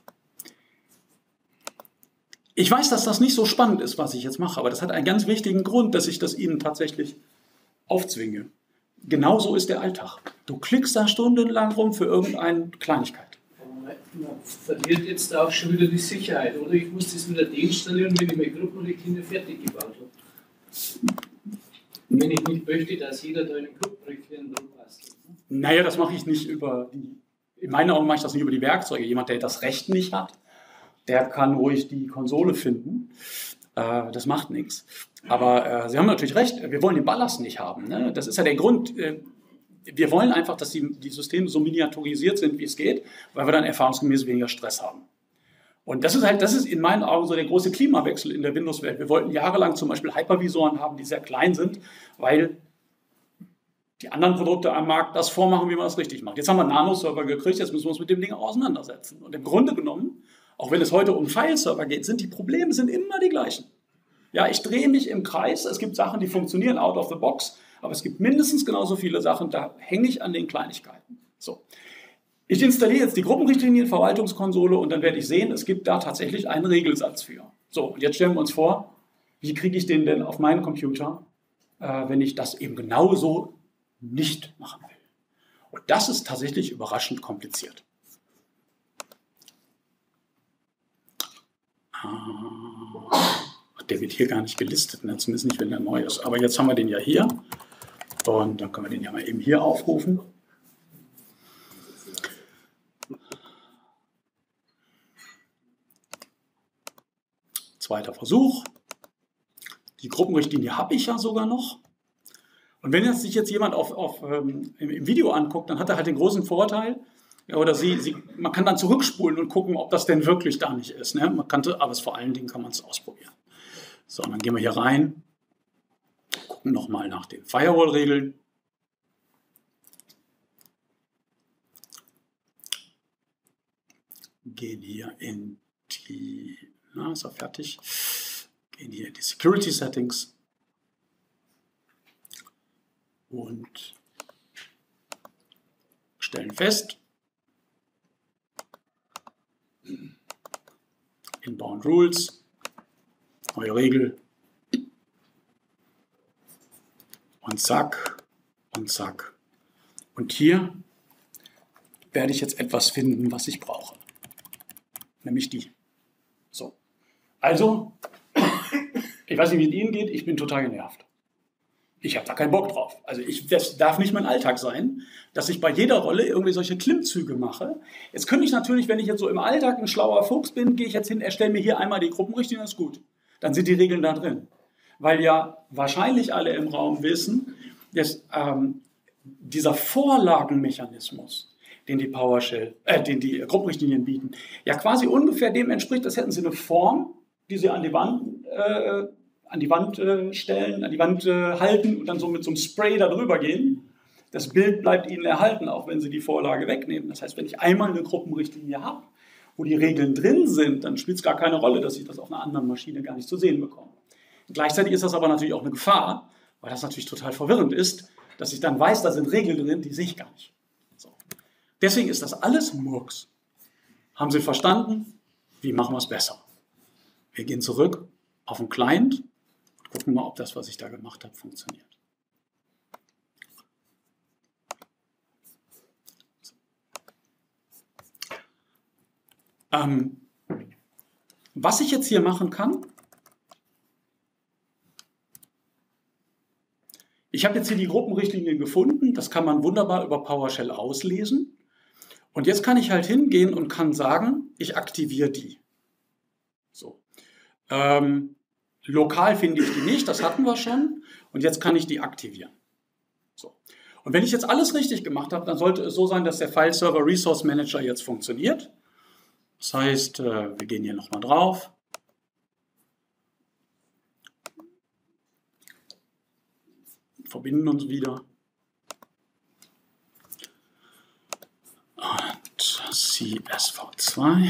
Ich weiß, dass das nicht so spannend ist, was ich jetzt mache, aber das hat einen ganz wichtigen Grund, dass ich das Ihnen tatsächlich aufzwinge. Genauso ist der Alltag. Du klickst da stundenlang rum für irgendeine Kleinigkeit. Man verliert jetzt auch schon wieder die Sicherheit, oder? Ich muss das wieder deinstallieren, wenn ich meine Gruppenrichtlinie fertig gebaut habe. Wenn ich nicht möchte, dass jeder da in den Gruppenrichtlinien drum passt. Naja, das mache ich nicht über die, in meinen Augen mache ich das nicht über die Werkzeuge. Jemand, der das Recht nicht hat, der kann ruhig die Konsole finden. Äh, das macht nichts. Aber äh, Sie haben natürlich recht, wir wollen den Ballast nicht haben. Ne? Das ist ja der Grund. Äh, wir wollen einfach, dass die, die Systeme so miniaturisiert sind, wie es geht, weil wir dann erfahrungsgemäß weniger Stress haben. Und das ist halt, das ist in meinen Augen so der große Klimawechsel in der Windows-Welt. Wir wollten jahrelang zum Beispiel Hypervisoren haben, die sehr klein sind, weil die anderen Produkte am Markt das vormachen, wie man das richtig macht. Jetzt haben wir einen Nano-Server gekriegt, jetzt müssen wir uns mit dem Ding auseinandersetzen. Und im Grunde genommen, auch wenn es heute um File-Server geht, sind die Probleme sind immer die gleichen. Ja, ich drehe mich im Kreis, es gibt Sachen, die funktionieren out of the box, aber es gibt mindestens genauso viele Sachen, da hänge ich an den Kleinigkeiten. So. Ich installiere jetzt die Gruppenrichtlinien, Verwaltungskonsole und dann werde ich sehen, es gibt da tatsächlich einen Regelsatz für. So, und jetzt stellen wir uns vor, wie kriege ich den denn auf meinen Computer, äh, wenn ich das eben genauso nicht machen will. Und das ist tatsächlich überraschend kompliziert. Der wird hier gar nicht gelistet, ne? Zumindest nicht, wenn der neu ist. Aber jetzt haben wir den ja hier und dann können wir den ja mal eben hier aufrufen. Zweiter Versuch. Die Gruppenrichtlinie habe ich ja sogar noch. Und wenn jetzt sich jetzt jemand auf, auf, ähm, im Video anguckt, dann hat er halt den großen Vorteil, ja, oder sie, sie, man kann dann zurückspulen und gucken, ob das denn wirklich da nicht ist. Ne? Man kannte, aber es, vor allen Dingen kann man es ausprobieren. So, und dann gehen wir hier rein, gucken nochmal nach den Firewall-Regeln. Gehen hier in die, na, ist er fertig, gehen hier in die Security Settings und stellen fest, Inbound Rules, neue Regel und zack und zack. Und hier werde ich jetzt etwas finden, was ich brauche. Nämlich die. So. Also, ich weiß nicht, wie es Ihnen geht, ich bin total genervt. Ich habe da keinen Bock drauf. Also ich, das darf nicht mein Alltag sein, dass ich bei jeder Rolle irgendwie solche Klimmzüge mache. Jetzt könnte ich natürlich, wenn ich jetzt so im Alltag ein schlauer Fuchs bin, gehe ich jetzt hin, erstelle mir hier einmal die Gruppenrichtlinie, das ist gut. Dann sind die Regeln da drin. Weil ja wahrscheinlich alle im Raum wissen, dass ähm, dieser Vorlagenmechanismus, den die PowerShell, äh, den die Gruppenrichtlinien bieten, ja quasi ungefähr dem entspricht, als hätten sie eine Form, die sie an die Wand äh, an die Wand äh, stellen, an die Wand äh, halten und dann so mit so einem Spray da drüber gehen. Das Bild bleibt Ihnen erhalten, auch wenn Sie die Vorlage wegnehmen. Das heißt, wenn ich einmal eine Gruppenrichtlinie habe, wo die Regeln drin sind, dann spielt es gar keine Rolle, dass ich das auf einer anderen Maschine gar nicht zu sehen bekomme. Und gleichzeitig ist das aber natürlich auch eine Gefahr, weil das natürlich total verwirrend ist, dass ich dann weiß, da sind Regeln drin, die sehe ich gar nicht. So. Deswegen ist das alles Murks. Haben Sie verstanden? Wie machen wir es besser? Wir gehen zurück auf den Client. Gucken wir mal, ob das, was ich da gemacht habe, funktioniert. Ähm, was ich jetzt hier machen kann, ich habe jetzt hier die Gruppenrichtlinien gefunden, das kann man wunderbar über PowerShell auslesen. Und jetzt kann ich halt hingehen und kann sagen, ich aktiviere die. So. Ähm, Lokal finde ich die nicht, das hatten wir schon. Und jetzt kann ich die aktivieren. So. Und wenn ich jetzt alles richtig gemacht habe, dann sollte es so sein, dass der File Server Resource Manager jetzt funktioniert. Das heißt, wir gehen hier nochmal drauf. Verbinden uns wieder. Und C S V zwei.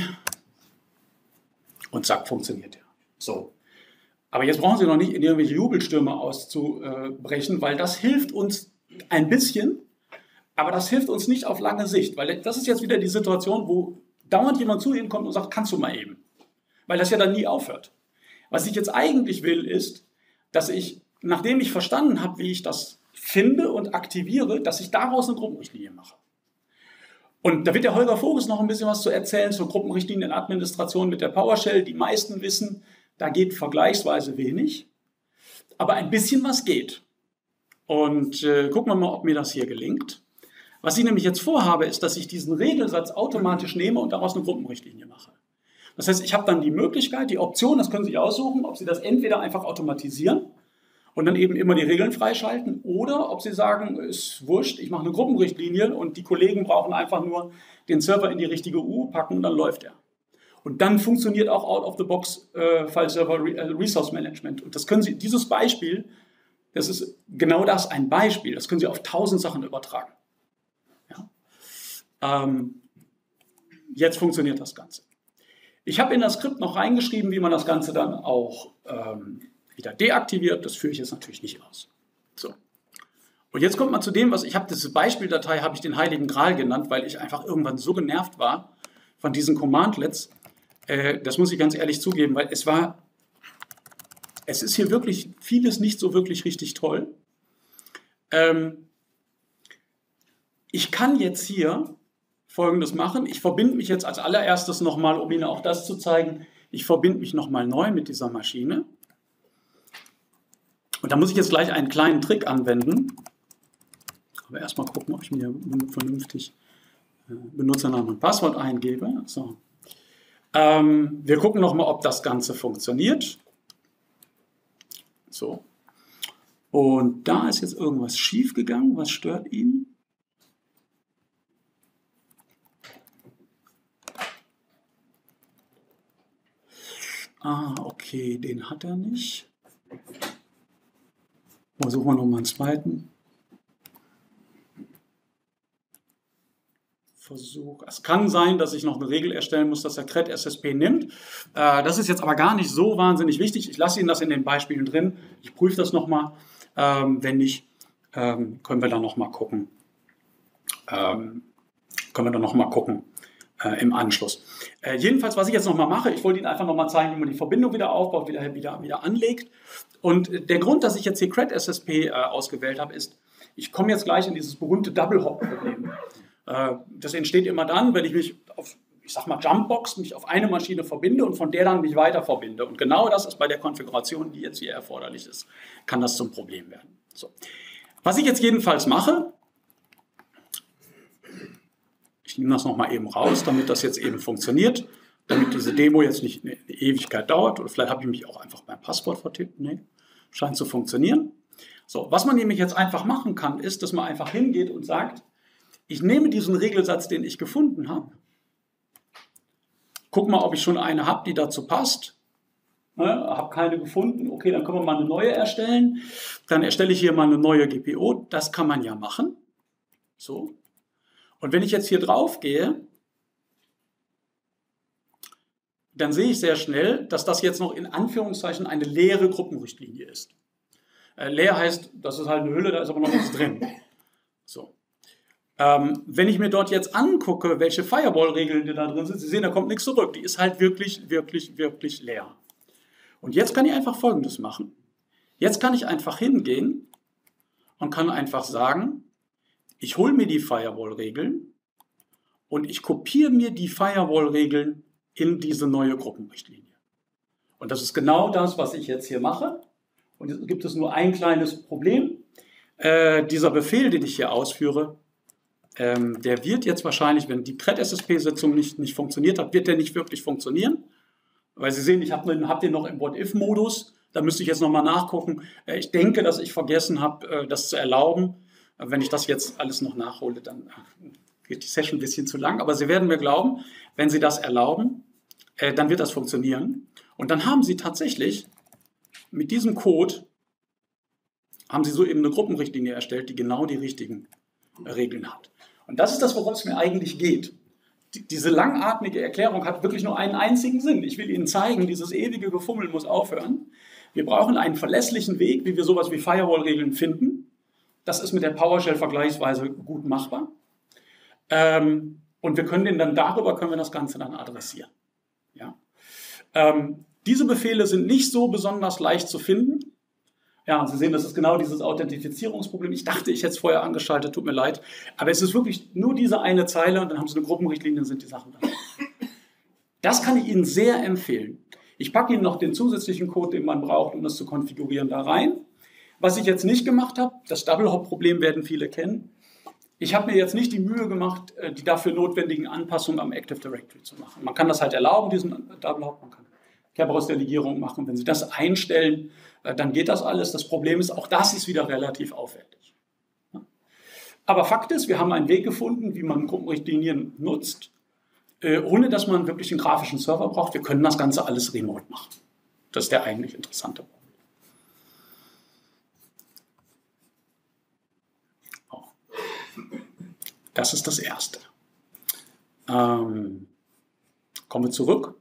Und zack, funktioniert der. So. Aber jetzt brauchen Sie noch nicht in irgendwelche Jubelstürme auszubrechen, weil das hilft uns ein bisschen, aber das hilft uns nicht auf lange Sicht. Weil das ist jetzt wieder die Situation, wo dauernd jemand zu Ihnen kommt und sagt, kannst du mal eben. Weil das ja dann nie aufhört. Was ich jetzt eigentlich will, ist, dass ich, nachdem ich verstanden habe, wie ich das finde und aktiviere, dass ich daraus eine Gruppenrichtlinie mache. Und da wird der Holger Voges noch ein bisschen was zu erzählen zur Gruppenrichtlinienadministration mit der PowerShell. Die meisten wissen, da geht vergleichsweise wenig, aber ein bisschen was geht. Und äh, gucken wir mal, ob mir das hier gelingt. Was ich nämlich jetzt vorhabe, ist, dass ich diesen Regelsatz automatisch nehme und daraus eine Gruppenrichtlinie mache. Das heißt, ich habe dann die Möglichkeit, die Option, das können Sie aussuchen, ob Sie das entweder einfach automatisieren und dann eben immer die Regeln freischalten oder ob Sie sagen, ist wurscht, ich mache eine Gruppenrichtlinie und die Kollegen brauchen einfach nur den Server in die richtige U packen und dann läuft er. Und dann funktioniert auch Out-of-the-Box äh, File-Server Re äh, Resource Management. Und das können Sie, dieses Beispiel, das ist genau das, ein Beispiel, das können Sie auf tausend Sachen übertragen. Ja. Ähm, jetzt funktioniert das Ganze. Ich habe in das Skript noch reingeschrieben, wie man das Ganze dann auch ähm, wieder deaktiviert. Das führe ich jetzt natürlich nicht aus. So. Und jetzt kommt man zu dem, was ich habe, diese Beispieldatei habe ich den Heiligen Gral genannt, weil ich einfach irgendwann so genervt war von diesen Commandlets. Äh, das muss ich ganz ehrlich zugeben, weil es war, es ist hier wirklich vieles nicht so wirklich richtig toll. Ähm, ich kann jetzt hier Folgendes machen. Ich verbinde mich jetzt als allererstes nochmal, um Ihnen auch das zu zeigen, ich verbinde mich nochmal neu mit dieser Maschine. Und da muss ich jetzt gleich einen kleinen Trick anwenden. Aber erstmal gucken, ob ich mir vernünftig Benutzernamen und Passwort eingebe. So. Ähm, wir gucken nochmal, ob das Ganze funktioniert. So. Und da ist jetzt irgendwas schief gegangen. Was stört ihn? Ah, okay, den hat er nicht. Versuchen wir nochmal einen zweiten Versuch. Es kann sein, dass ich noch eine Regel erstellen muss, dass er C R E D S S P nimmt. Äh, das ist jetzt aber gar nicht so wahnsinnig wichtig. Ich lasse Ihnen das in den Beispielen drin. Ich prüfe das nochmal. Ähm, wenn nicht, ähm, können wir dann nochmal gucken. Ähm, können wir dann nochmal gucken. Im Anschluss. Äh, jedenfalls, was ich jetzt nochmal mache, ich wollte Ihnen einfach nochmal zeigen, wie man die Verbindung wieder aufbaut, wieder, wieder, wieder anlegt. Und der Grund, dass ich jetzt hier C R E D S S P äh, ausgewählt habe, ist, ich komme jetzt gleich in dieses berühmte Double-Hop-Problem. Äh, das entsteht immer dann, wenn ich mich auf, ich sag mal, Jumpbox, mich auf eine Maschine verbinde und von der dann mich weiter verbinde. Und genau das ist bei der Konfiguration, die jetzt hier erforderlich ist, kann das zum Problem werden. So. Was ich jetzt jedenfalls mache, ich nehme das nochmal eben raus, damit das jetzt eben funktioniert, damit diese Demo jetzt nicht eine Ewigkeit dauert. Oder vielleicht habe ich mich auch einfach beim Passwort vertippt. Nee, scheint zu funktionieren. So, was man nämlich jetzt einfach machen kann, ist, dass man einfach hingeht und sagt, ich nehme diesen Regelsatz, den ich gefunden habe, guck mal, ob ich schon eine habe, die dazu passt. Ne, habe keine gefunden, okay, dann können wir mal eine neue erstellen. Dann erstelle ich hier mal eine neue G P O. Das kann man ja machen. So. Und wenn ich jetzt hier drauf gehe, dann sehe ich sehr schnell, dass das jetzt noch in Anführungszeichen eine leere Gruppenrichtlinie ist. Äh, leer heißt, das ist halt eine Hülle, da ist aber noch nichts drin. So. Ähm, wenn ich mir dort jetzt angucke, welche Firewall-Regeln da drin sind, Sie sehen, da kommt nichts zurück. Die ist halt wirklich, wirklich, wirklich leer. Und jetzt kann ich einfach Folgendes machen. Jetzt kann ich einfach hingehen und kann einfach sagen, ich hole mir die Firewall-Regeln und ich kopiere mir die Firewall-Regeln in diese neue Gruppenrichtlinie. Und das ist genau das, was ich jetzt hier mache. Und jetzt gibt es nur ein kleines Problem. Äh, dieser Befehl, den ich hier ausführe, ähm, der wird jetzt wahrscheinlich, wenn die C R E D S S P-Sitzung nicht, nicht funktioniert hat, wird der nicht wirklich funktionieren. Weil Sie sehen, ich habe hab den noch im What-If-Modus. Da müsste ich jetzt nochmal nachgucken. Äh, ich denke, dass ich vergessen habe, äh, das zu erlauben. Wenn ich das jetzt alles noch nachhole, dann geht die Session ein bisschen zu lang. Aber Sie werden mir glauben, wenn Sie das erlauben, äh, dann wird das funktionieren. Und dann haben Sie tatsächlich mit diesem Code, haben Sie so eben eine Gruppenrichtlinie erstellt, die genau die richtigen äh, Regeln hat. Und das ist das, worum es mir eigentlich geht. Die, diese langatmige Erklärung hat wirklich nur einen einzigen Sinn. Ich will Ihnen zeigen, dieses ewige Gefummel muss aufhören. Wir brauchen einen verlässlichen Weg, wie wir sowas wie Firewall-Regeln finden. Das ist mit der PowerShell vergleichsweise gut machbar. Ähm, und wir können den dann darüber, können wir das Ganze dann adressieren. Ja? Ähm, diese Befehle sind nicht so besonders leicht zu finden. Ja, und Sie sehen, das ist genau dieses Authentifizierungsproblem. Ich dachte, ich hätte es vorher angeschaltet, tut mir leid. Aber es ist wirklich nur diese eine Zeile und dann haben Sie eine Gruppenrichtlinie und sind die Sachen da. Das kann ich Ihnen sehr empfehlen. Ich packe Ihnen noch den zusätzlichen Code, den man braucht, um das zu konfigurieren, da rein. Was ich jetzt nicht gemacht habe, das Double-Hop-Problem werden viele kennen. Ich habe mir jetzt nicht die Mühe gemacht, die dafür notwendigen Anpassungen am Active Directory zu machen. Man kann das halt erlauben, diesen Double Hop, man kann Kerberos-Delegierung machen. Wenn Sie das einstellen, dann geht das alles. Das Problem ist, auch das ist wieder relativ aufwendig. Aber Fakt ist, wir haben einen Weg gefunden, wie man Gruppenrichtlinien nutzt, ohne dass man wirklich einen grafischen Server braucht. Wir können das Ganze alles remote machen. Das ist der eigentlich interessante Punkt. Das ist das Erste. Ähm, kommen wir zurück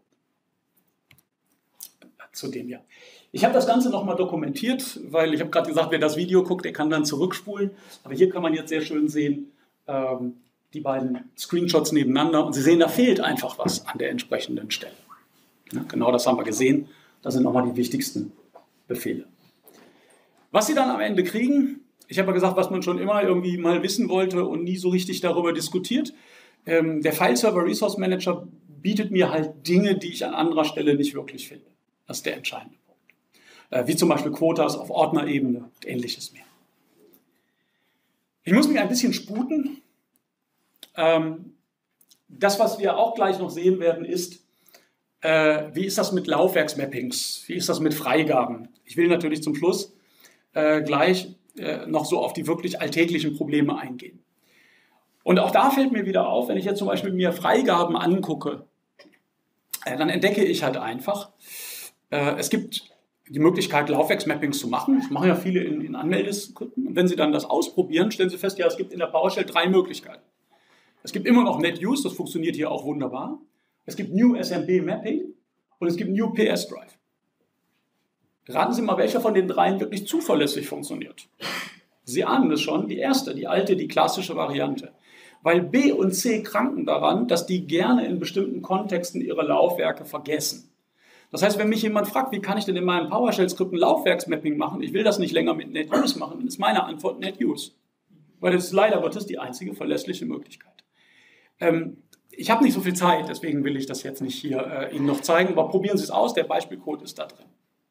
zu dem hier. Ich habe das Ganze nochmal dokumentiert, weil ich habe gerade gesagt, wer das Video guckt, der kann dann zurückspulen. Aber hier kann man jetzt sehr schön sehen, ähm, die beiden Screenshots nebeneinander. Und Sie sehen, da fehlt einfach was an der entsprechenden Stelle. Ja, genau das haben wir gesehen. Das sind nochmal die wichtigsten Befehle. Was Sie dann am Ende kriegen, ich habe ja gesagt, was man schon immer irgendwie mal wissen wollte und nie so richtig darüber diskutiert. Ähm, der File Server Resource Manager bietet mir halt Dinge, die ich an anderer Stelle nicht wirklich finde. Das ist der entscheidende Punkt. Äh, wie zum Beispiel Quotas auf Ordnerebene und ähnliches mehr. Ich muss mich ein bisschen sputen. Ähm, das, was wir auch gleich noch sehen werden, ist, äh, wie ist das mit Laufwerksmappings? Wie ist das mit Freigaben? Ich will natürlich zum Schluss äh, gleich noch so auf die wirklich alltäglichen Probleme eingehen. Und auch da fällt mir wieder auf, wenn ich jetzt zum Beispiel mir Freigaben angucke, dann entdecke ich halt einfach, es gibt die Möglichkeit, Laufwerksmappings zu machen. Das machen ja viele in, in Anmeldeskripten. Und wenn Sie dann das ausprobieren, stellen Sie fest, ja, es gibt in der PowerShell drei Möglichkeiten. Es gibt immer noch NetUse, das funktioniert hier auch wunderbar. Es gibt New S M B Mapping und es gibt New P S Drive. Raten Sie mal, welcher von den dreien wirklich zuverlässig funktioniert. Sie ahnen es schon, die erste, die alte, die klassische Variante. Weil B und C kranken daran, dass die gerne in bestimmten Kontexten ihre Laufwerke vergessen. Das heißt, wenn mich jemand fragt, wie kann ich denn in meinem PowerShell-Skript ein Laufwerksmapping machen, ich will das nicht länger mit NetUse machen, dann ist meine Antwort NetUse. Weil das ist leider Gottes die einzige verlässliche Möglichkeit. Ähm, ich habe nicht so viel Zeit, deswegen will ich das jetzt nicht hier äh, Ihnen noch zeigen, aber probieren Sie es aus, der Beispielcode ist da drin.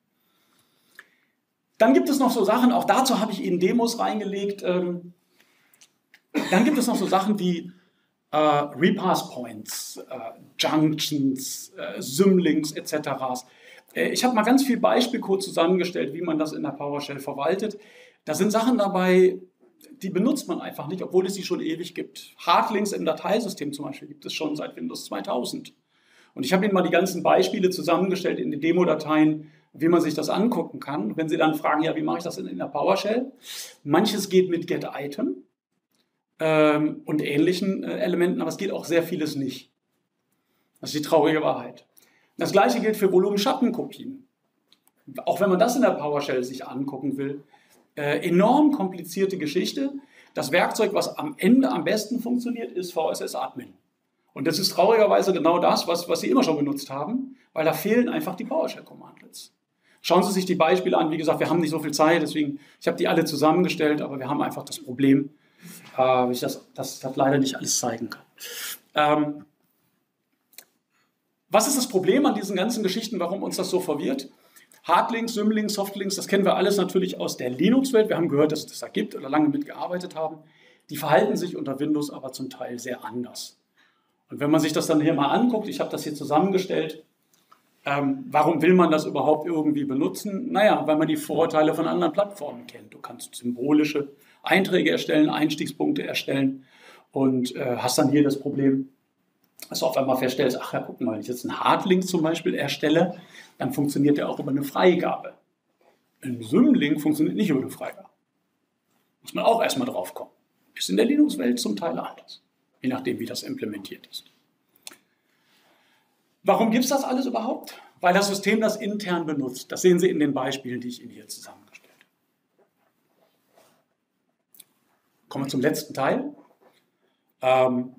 Dann gibt es noch so Sachen, auch dazu habe ich Ihnen Demos reingelegt. Ähm, dann gibt es noch so Sachen wie äh, Repass Points, äh, Junctions, äh, Symlinks et cetera. Äh, ich habe mal ganz viel Beispielcode zusammengestellt, wie man das in der PowerShell verwaltet. Da sind Sachen dabei, die benutzt man einfach nicht, obwohl es sie schon ewig gibt. Hardlinks im Dateisystem zum Beispiel gibt es schon seit Windows zweitausend. Und ich habe Ihnen mal die ganzen Beispiele zusammengestellt in den Demo-Dateien, wie man sich das angucken kann. Wenn Sie dann fragen, ja, wie mache ich das denn in der PowerShell? Manches geht mit GetItem ähm, und ähnlichen äh, Elementen, aber es geht auch sehr vieles nicht. Das ist die traurige Wahrheit. Das Gleiche gilt für Volumenschattenkopien. Auch wenn man das in der PowerShell sich angucken will, äh, enorm komplizierte Geschichte. Das Werkzeug, was am Ende am besten funktioniert, ist V S S Admin. Und das ist traurigerweise genau das, was, was Sie immer schon benutzt haben, weil da fehlen einfach die PowerShell-Commandlets. Schauen Sie sich die Beispiele an. Wie gesagt, wir haben nicht so viel Zeit, deswegen, ich habe die alle zusammengestellt, aber wir haben einfach das Problem, äh, ich das, das, das leider nicht alles zeigen kann. Ähm, was ist das Problem an diesen ganzen Geschichten, warum uns das so verwirrt? Hardlinks, Symlinks, Softlinks, das kennen wir alles natürlich aus der Linux-Welt. Wir haben gehört, dass es das da gibt oder lange mitgearbeitet haben. Die verhalten sich unter Windows aber zum Teil sehr anders. Und wenn man sich das dann hier mal anguckt, ich habe das hier zusammengestellt, ähm, warum will man das überhaupt irgendwie benutzen? Naja, weil man die Vorteile von anderen Plattformen kennt. Du kannst symbolische Einträge erstellen, Einstiegspunkte erstellen und äh, hast dann hier das Problem, dass du auf einmal feststellst, ach ja, guck mal, wenn ich jetzt einen Hardlink zum Beispiel erstelle, dann funktioniert der auch über eine Freigabe. Ein Symlink funktioniert nicht über eine Freigabe. Muss man auch erstmal drauf kommen. Ist in der Linux-Welt zum Teil anders, je nachdem, wie das implementiert ist. Warum gibt es das alles überhaupt? Weil das System das intern benutzt. Das sehen Sie in den Beispielen, die ich Ihnen hier zusammengestellt habe. Kommen wir zum letzten Teil. Ähm,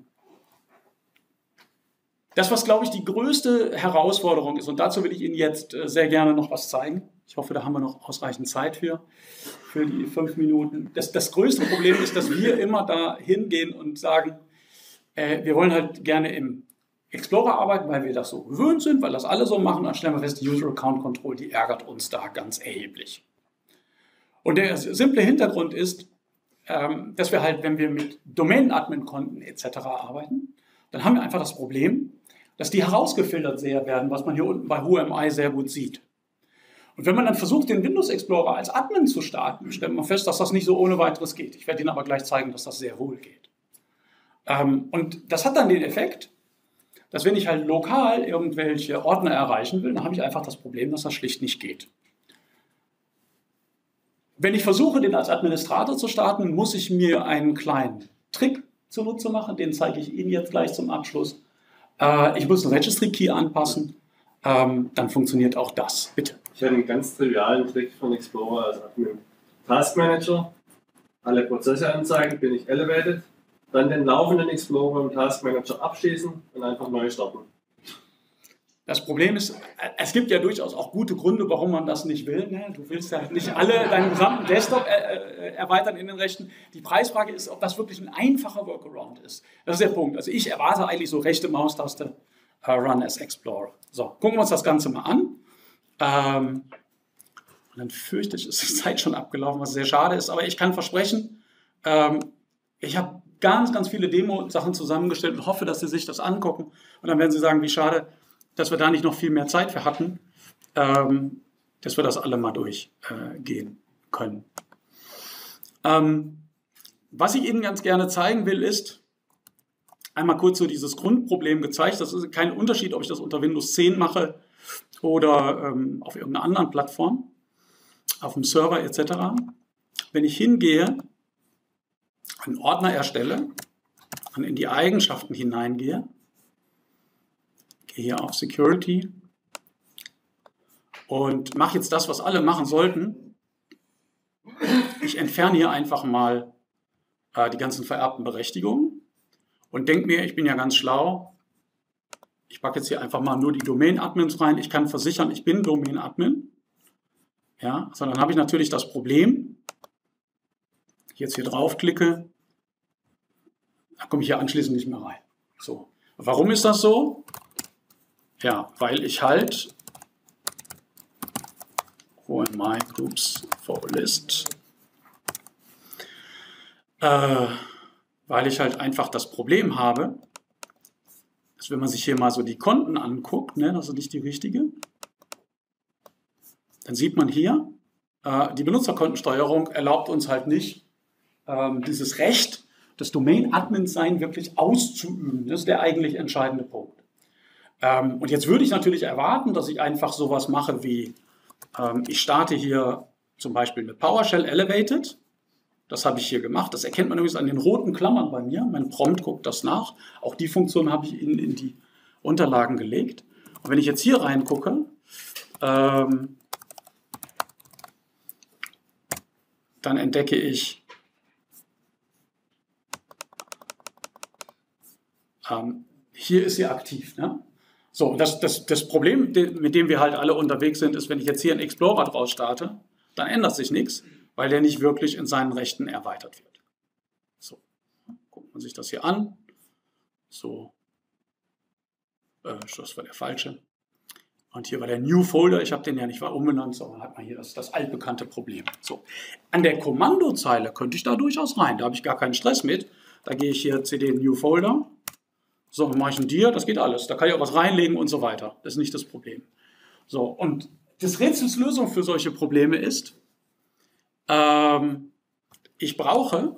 das, was, glaube ich, die größte Herausforderung ist, und dazu will ich Ihnen jetzt äh, sehr gerne noch was zeigen. Ich hoffe, da haben wir noch ausreichend Zeit für, für die fünf Minuten. Das, das größte Problem ist, dass wir immer da hingehen und sagen, äh, wir wollen halt gerne im Explorer arbeiten, weil wir das so gewöhnt sind, weil das alle so machen. Dann stellen wir fest, die User Account Control, die ärgert uns da ganz erheblich. Und der simple Hintergrund ist, ähm, dass wir halt, wenn wir mit Domain-Admin-Konten et cetera arbeiten, dann haben wir einfach das Problem, dass die herausgefiltert sehr werden, was man hier unten bei Who Am I sehr gut sieht. Und wenn man dann versucht, den Windows Explorer als Admin zu starten, stellt man fest, dass das nicht so ohne weiteres geht. Ich werde Ihnen aber gleich zeigen, dass das sehr wohl geht. Ähm, und das hat dann den Effekt, dass wenn ich halt lokal irgendwelche Ordner erreichen will, dann habe ich einfach das Problem, dass das schlicht nicht geht. Wenn ich versuche, den als Administrator zu starten, muss ich mir einen kleinen Trick zunutze machen, den zeige ich Ihnen jetzt gleich zum Abschluss. Äh, ich muss einen Registry Key anpassen, ähm, dann funktioniert auch das. Bitte. Ich habe einen ganz trivialen Trick von Explorer als Admin. Task Manager, alle Prozesse anzeigen, bin ich elevated, dann den laufenden Explorer im Task Manager abschließen und einfach neu starten. Das Problem ist, es gibt ja durchaus auch gute Gründe, warum man das nicht will. Du willst ja nicht alle deinen gesamten Desktop erweitern in den Rechten. Die Preisfrage ist, ob das wirklich ein einfacher Workaround ist. Das ist der Punkt. Also ich erwarte eigentlich so rechte Maustaste, Run as Explorer. So, gucken wir uns das Ganze mal an. Ähm, und dann fürchte ich, ist die Zeit schon abgelaufen, was sehr schade ist. Aber ich kann versprechen, ähm, ich habe ganz, ganz viele Demo-Sachen zusammengestellt und hoffe, dass Sie sich das angucken. Und dann werden Sie sagen, wie schade, dass wir da nicht noch viel mehr Zeit für hatten, ähm, dass wir das alle mal durchgehen äh, können. Ähm, was ich Ihnen ganz gerne zeigen will, ist einmal kurz so dieses Grundproblem gezeigt. Das ist kein Unterschied, ob ich das unter Windows zehn mache oder ähm, auf irgendeiner anderen Plattform, auf dem Server et cetera. Wenn ich hingehe, einen Ordner erstelle und in die Eigenschaften hineingehe, gehe hier auf Security und mache jetzt das, was alle machen sollten. Ich entferne hier einfach mal äh, die ganzen vererbten Berechtigungen und denke mir, ich bin ja ganz schlau. Ich packe jetzt hier einfach mal nur die Domain-Admins rein. Ich kann versichern, ich bin Domain-Admin. Ja, so, dann habe ich natürlich das Problem, ich jetzt hier draufklicke, dann komme ich hier anschließend nicht mehr rein. So. Warum ist das so? Ja, weil ich halt Who am I Groups for List, äh, weil ich halt einfach das Problem habe, dass wenn man sich hier mal so die Konten anguckt, ne, das ist nicht die richtige, dann sieht man hier, äh, die Benutzerkontensteuerung erlaubt uns halt nicht, ähm, dieses Recht des Domain-Admins-Sein wirklich auszuüben. Das ist der eigentlich entscheidende Punkt. Ähm, und jetzt würde ich natürlich erwarten, dass ich einfach sowas mache wie, ähm, ich starte hier zum Beispiel mit PowerShell Elevated. Das habe ich hier gemacht. Das erkennt man übrigens an den roten Klammern bei mir. Mein Prompt guckt das nach. Auch die Funktion habe ich Ihnen in die Unterlagen gelegt. Und wenn ich jetzt hier reingucke, ähm, dann entdecke ich ähm, hier ist sie aktiv. Ne? So, das, das, das Problem, mit dem wir halt alle unterwegs sind, ist, wenn ich jetzt hier einen Explorer draus starte, dann ändert sich nichts, weil der nicht wirklich in seinen Rechten erweitert wird. So, guckt man sich das hier an. So, äh, das war der falsche. Und hier war der New Folder, ich habe den ja nicht mal umbenannt, sondern hat man hier das, das altbekannte Problem. So, an der Kommandozeile könnte ich da durchaus rein, da habe ich gar keinen Stress mit. Da gehe ich hier C D New Folder. So, dann mache ich einen Dir, das geht alles. Da kann ich auch was reinlegen und so weiter. Das ist nicht das Problem. So, und das Rätsels Lösung für solche Probleme ist, ähm, ich brauche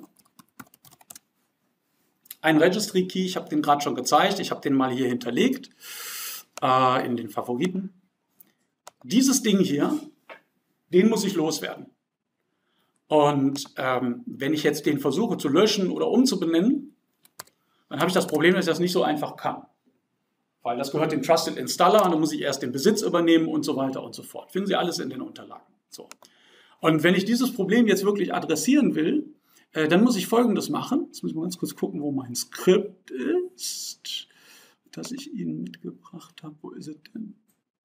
einen Registry Key, ich habe den gerade schon gezeigt, ich habe den mal hier hinterlegt, äh, in den Favoriten. Dieses Ding hier, den muss ich loswerden. Und ähm, wenn ich jetzt den versuche zu löschen oder umzubenennen, dann habe ich das Problem, dass ich das nicht so einfach kann. Weil das gehört dem Trusted Installer und dann muss ich erst den Besitz übernehmen und so weiter und so fort. Finden Sie alles in den Unterlagen. So. Und wenn ich dieses Problem jetzt wirklich adressieren will, äh, dann muss ich Folgendes machen. Jetzt müssen wir ganz kurz gucken, wo mein Skript ist, das ich Ihnen mitgebracht habe. Wo ist es denn?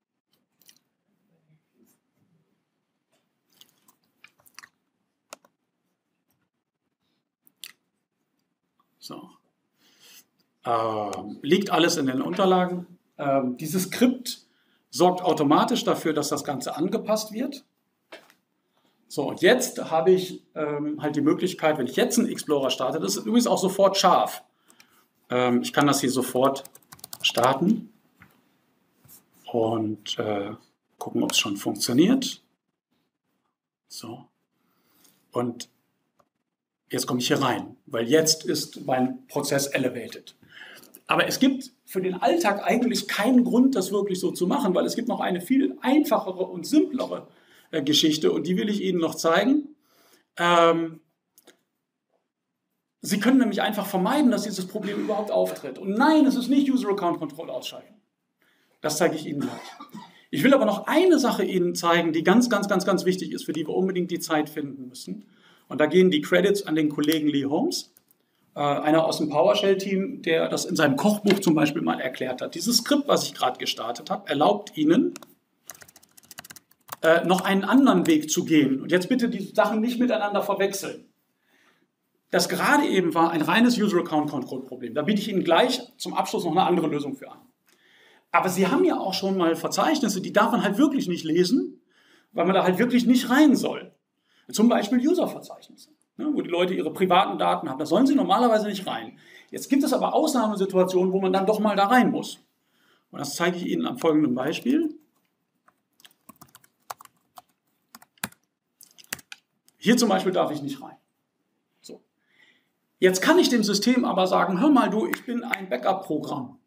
So. Ähm, liegt alles in den Unterlagen. Ähm, dieses Skript sorgt automatisch dafür, dass das Ganze angepasst wird. So, und jetzt habe ich ähm, halt die Möglichkeit, wenn ich jetzt einen Explorer starte, das ist übrigens auch sofort scharf. Ähm, ich kann das hier sofort starten und äh, gucken, ob es schon funktioniert. So. Und jetzt komme ich hier rein, weil jetzt ist mein Prozess elevated. Aber es gibt für den Alltag eigentlich keinen Grund, das wirklich so zu machen, weil es gibt noch eine viel einfachere und simplere äh, Geschichte und die will ich Ihnen noch zeigen. Ähm, Sie können nämlich einfach vermeiden, dass dieses Problem überhaupt auftritt. Und nein, es ist nicht User Account Control ausschalten. Das zeige ich Ihnen gleich. Ich will aber noch eine Sache Ihnen zeigen, die ganz, ganz, ganz, ganz wichtig ist, für die wir unbedingt die Zeit finden müssen. Und da gehen die Credits an den Kollegen Lee Holmes, äh, einer aus dem PowerShell-Team, der das in seinem Kochbuch zum Beispiel mal erklärt hat. Dieses Skript, was ich gerade gestartet habe, erlaubt Ihnen, äh, noch einen anderen Weg zu gehen. Und jetzt bitte die Sachen nicht miteinander verwechseln. Das gerade eben war ein reines User-Account-Control-Problem. Da biete ich Ihnen gleich zum Abschluss noch eine andere Lösung für an. Aber Sie haben ja auch schon mal Verzeichnisse, die darf man halt wirklich nicht lesen, weil man da halt wirklich nicht rein soll. Zum Beispiel User-Verzeichnisse, ne, wo die Leute ihre privaten Daten haben. Da sollen sie normalerweise nicht rein. Jetzt gibt es aber Ausnahmesituationen, wo man dann doch mal da rein muss. Und das zeige ich Ihnen am folgenden Beispiel. Hier zum Beispiel darf ich nicht rein. So. Jetzt kann ich dem System aber sagen, hör mal du, ich bin ein Backup-Programm.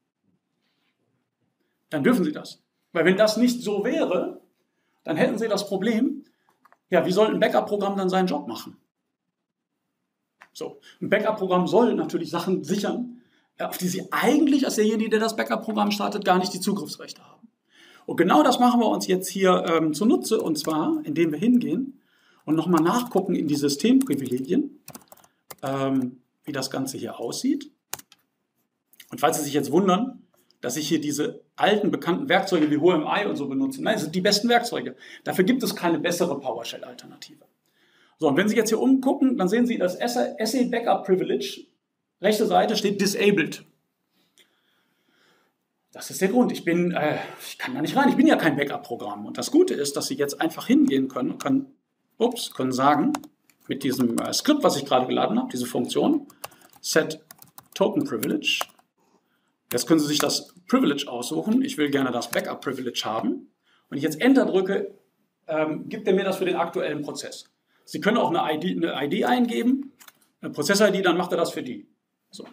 Dann dürfen Sie das. Weil wenn das nicht so wäre, dann hätten Sie das Problem, ja, wie soll ein Backup-Programm dann seinen Job machen? So, ein Backup-Programm soll natürlich Sachen sichern, auf die Sie eigentlich als derjenige, der das Backup-Programm startet, gar nicht die Zugriffsrechte haben. Und genau das machen wir uns jetzt hier ähm, zunutze, und zwar, indem wir hingehen und nochmal nachgucken in die Systemprivilegien, ähm, wie das Ganze hier aussieht. Und falls Sie sich jetzt wundern, dass ich hier diese alten, bekannten Werkzeuge wie H M I und so benutze. Nein, das sind die besten Werkzeuge. Dafür gibt es keine bessere PowerShell-Alternative. So, und wenn Sie jetzt hier umgucken, dann sehen Sie das Essay Backup Privilege. Rechte Seite steht Disabled. Das ist der Grund. Ich bin, äh, ich kann da nicht rein. Ich bin ja kein Backup-Programm. Und das Gute ist, dass Sie jetzt einfach hingehen können und können, ups, können sagen, mit diesem äh, Skript, was ich gerade geladen habe, diese Funktion, Set Token Privilege. Jetzt können Sie sich das Privilege aussuchen. Ich will gerne das Backup Privilege haben. Wenn ich jetzt Enter drücke, ähm, gibt er mir das für den aktuellen Prozess. Sie können auch eine I D, eine I D eingeben, eine Prozess-I D, dann macht er das für die. So.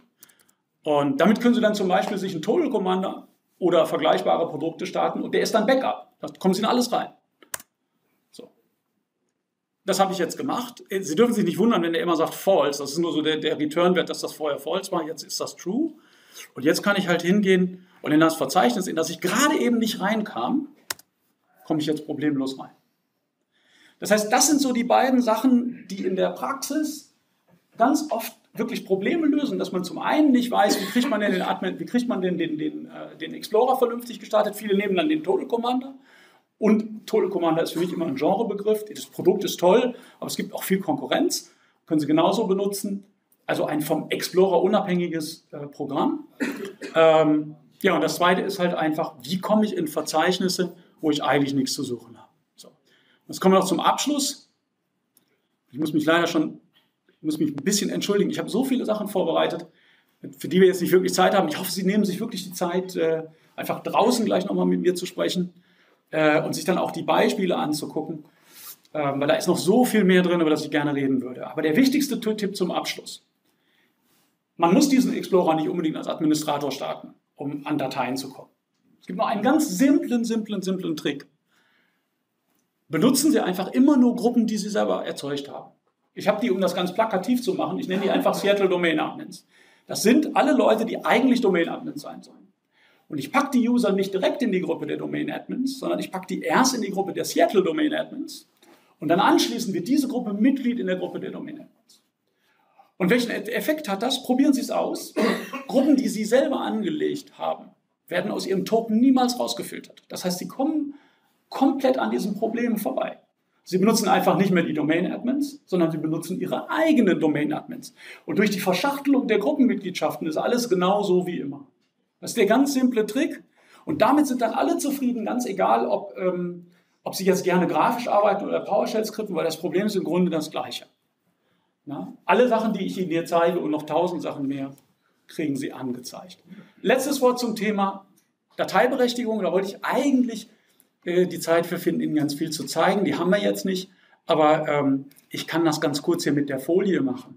Und damit können Sie dann zum Beispiel sich einen Total Commander oder vergleichbare Produkte starten und der ist dann Backup. Da kommen Sie in alles rein. So. Das habe ich jetzt gemacht. Sie dürfen sich nicht wundern, wenn er immer sagt False. Das ist nur so der, der Return-Wert, dass das vorher False war. Jetzt ist das True. Und jetzt kann ich halt hingehen und in das Verzeichnis, in das ich gerade eben nicht reinkam, komme ich jetzt problemlos rein. Das heißt, das sind so die beiden Sachen, die in der Praxis ganz oft wirklich Probleme lösen, dass man zum einen nicht weiß, wie kriegt man denn den Admin, wie kriegt man denn den, den, äh, den Explorer vernünftig gestartet. Viele nehmen dann den Total Commander. Und Total Commander ist für mich immer ein Genrebegriff. Das Produkt ist toll, aber es gibt auch viel Konkurrenz. Können Sie genauso benutzen. Also ein vom Explorer unabhängiges äh, Programm. Ähm, ja, und das Zweite ist halt einfach, wie komme ich in Verzeichnisse, wo ich eigentlich nichts zu suchen habe. So. Jetzt kommen wir noch zum Abschluss. Ich muss mich leider schon, ich muss mich ein bisschen entschuldigen. Ich habe so viele Sachen vorbereitet, für die wir jetzt nicht wirklich Zeit haben. Ich hoffe, Sie nehmen sich wirklich die Zeit, äh, einfach draußen gleich nochmal mit mir zu sprechen äh, und sich dann auch die Beispiele anzugucken. Äh, weil da ist noch so viel mehr drin, über das ich gerne reden würde. Aber der wichtigste Tipp zum Abschluss. Man muss diesen Explorer nicht unbedingt als Administrator starten, um an Dateien zu kommen. Es gibt noch einen ganz simplen, simplen, simplen Trick. Benutzen Sie einfach immer nur Gruppen, die Sie selber erzeugt haben. Ich habe die, um das ganz plakativ zu machen, ich nenne die einfach Seattle Domain Admins. Das sind alle Leute, die eigentlich Domain Admins sein sollen. Und ich packe die User nicht direkt in die Gruppe der Domain Admins, sondern ich packe die erst in die Gruppe der Seattle Domain Admins und dann anschließend wird diese Gruppe Mitglied in der Gruppe der Domain Admins. Und welchen Effekt hat das? Probieren Sie es aus. Gruppen, die Sie selber angelegt haben, werden aus Ihrem Token niemals rausgefiltert. Das heißt, Sie kommen komplett an diesen Problemen vorbei. Sie benutzen einfach nicht mehr die Domain-Admins, sondern Sie benutzen Ihre eigenen Domain-Admins. Und durch die Verschachtelung der Gruppenmitgliedschaften ist alles genauso wie immer. Das ist der ganz simple Trick. Und damit sind dann alle zufrieden, ganz egal, ob, ähm, ob Sie jetzt gerne grafisch arbeiten oder PowerShell skripten, weil das Problem ist im Grunde das Gleiche. Na? Alle Sachen, die ich Ihnen hier zeige und noch tausend Sachen mehr, kriegen Sie angezeigt. Letztes Wort zum Thema Dateiberechtigung. Da wollte ich eigentlich äh, die Zeit für finden, Ihnen ganz viel zu zeigen. Die haben wir jetzt nicht, aber ähm, ich kann das ganz kurz hier mit der Folie machen.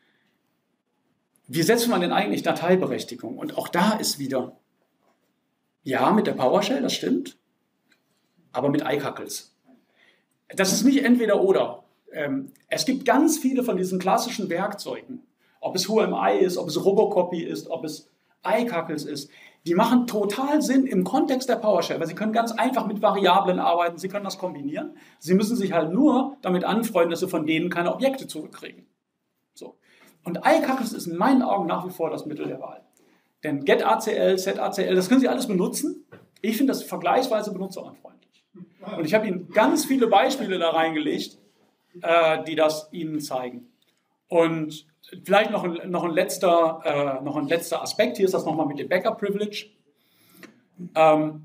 Wie setzt man denn eigentlich Dateiberechtigung? Und auch da ist wieder, ja, mit der PowerShell, das stimmt, aber mit iCuckles. Das ist nicht entweder oder. Ähm, es gibt ganz viele von diesen klassischen Werkzeugen, ob es Who Am I ist, ob es Robocopy ist, ob es iCuckles ist, die machen total Sinn im Kontext der PowerShell, weil sie können ganz einfach mit Variablen arbeiten, sie können das kombinieren. Sie müssen sich halt nur damit anfreunden, dass sie von denen keine Objekte zurückkriegen. So. Und iCuckles ist in meinen Augen nach wie vor das Mittel der Wahl. Denn GetACL, SetACL, das können Sie alles benutzen. Ich finde das vergleichsweise benutzerunfreundlich. Und ich habe Ihnen ganz viele Beispiele da reingelegt, äh, die das Ihnen zeigen. Und vielleicht noch ein, noch ein, letzter, äh, noch ein letzter Aspekt. Hier ist das nochmal mit dem Backup-Privilege. Ähm,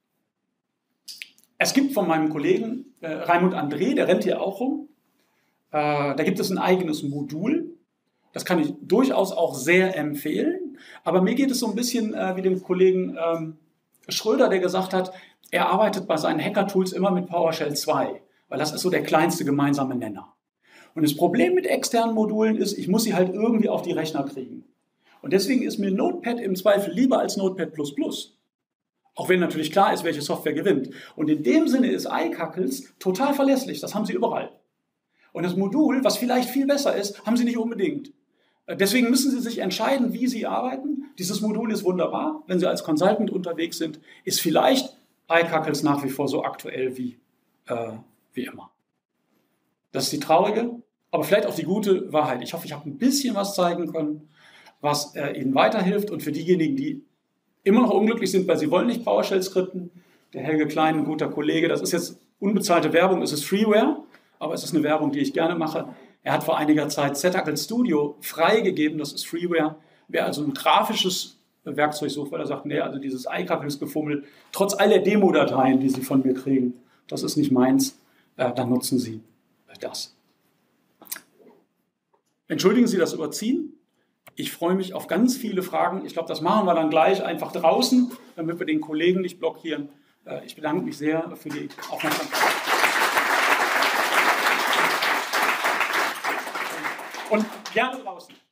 es gibt von meinem Kollegen äh, Raimund André, der rennt hier auch rum, äh, da gibt es ein eigenes Modul. Das kann ich durchaus auch sehr empfehlen. Aber mir geht es so ein bisschen äh, wie dem Kollegen ähm, Schröder, der gesagt hat, er arbeitet bei seinen Hacker-Tools immer mit PowerShell zwei, weil das ist so der kleinste gemeinsame Nenner. Und das Problem mit externen Modulen ist, ich muss sie halt irgendwie auf die Rechner kriegen. Und deswegen ist mir Notepad im Zweifel lieber als Notepad plus plus. Auch wenn natürlich klar ist, welche Software gewinnt. Und in dem Sinne ist iCuckles total verlässlich. Das haben Sie überall. Und das Modul, was vielleicht viel besser ist, haben Sie nicht unbedingt. Deswegen müssen Sie sich entscheiden, wie Sie arbeiten. Dieses Modul ist wunderbar. Wenn Sie als Consultant unterwegs sind, ist vielleicht iCuckles nach wie vor so aktuell wie, äh, wie immer. Das ist die traurige, aber vielleicht auch die gute Wahrheit. Ich hoffe, ich habe ein bisschen was zeigen können, was äh, Ihnen weiterhilft. Und für diejenigen, die immer noch unglücklich sind, weil sie wollen nicht PowerShell skripten, der Helge Klein, ein guter Kollege, das ist jetzt unbezahlte Werbung, es ist Freeware, aber es ist eine Werbung, die ich gerne mache. Er hat vor einiger Zeit SetACL Studio freigegeben, das ist Freeware. Wer also ein grafisches Werkzeug sucht, weil er sagt, nee, also dieses iCuckles-Gefummel, trotz all der Demo-Dateien, die Sie von mir kriegen, das ist nicht meins, äh, dann nutzen Sie das. Entschuldigen Sie das Überziehen. Ich freue mich auf ganz viele Fragen. Ich glaube, das machen wir dann gleich einfach draußen, damit wir den Kollegen nicht blockieren. Äh, ich bedanke mich sehr für die Aufmerksamkeit. Und gerne draußen.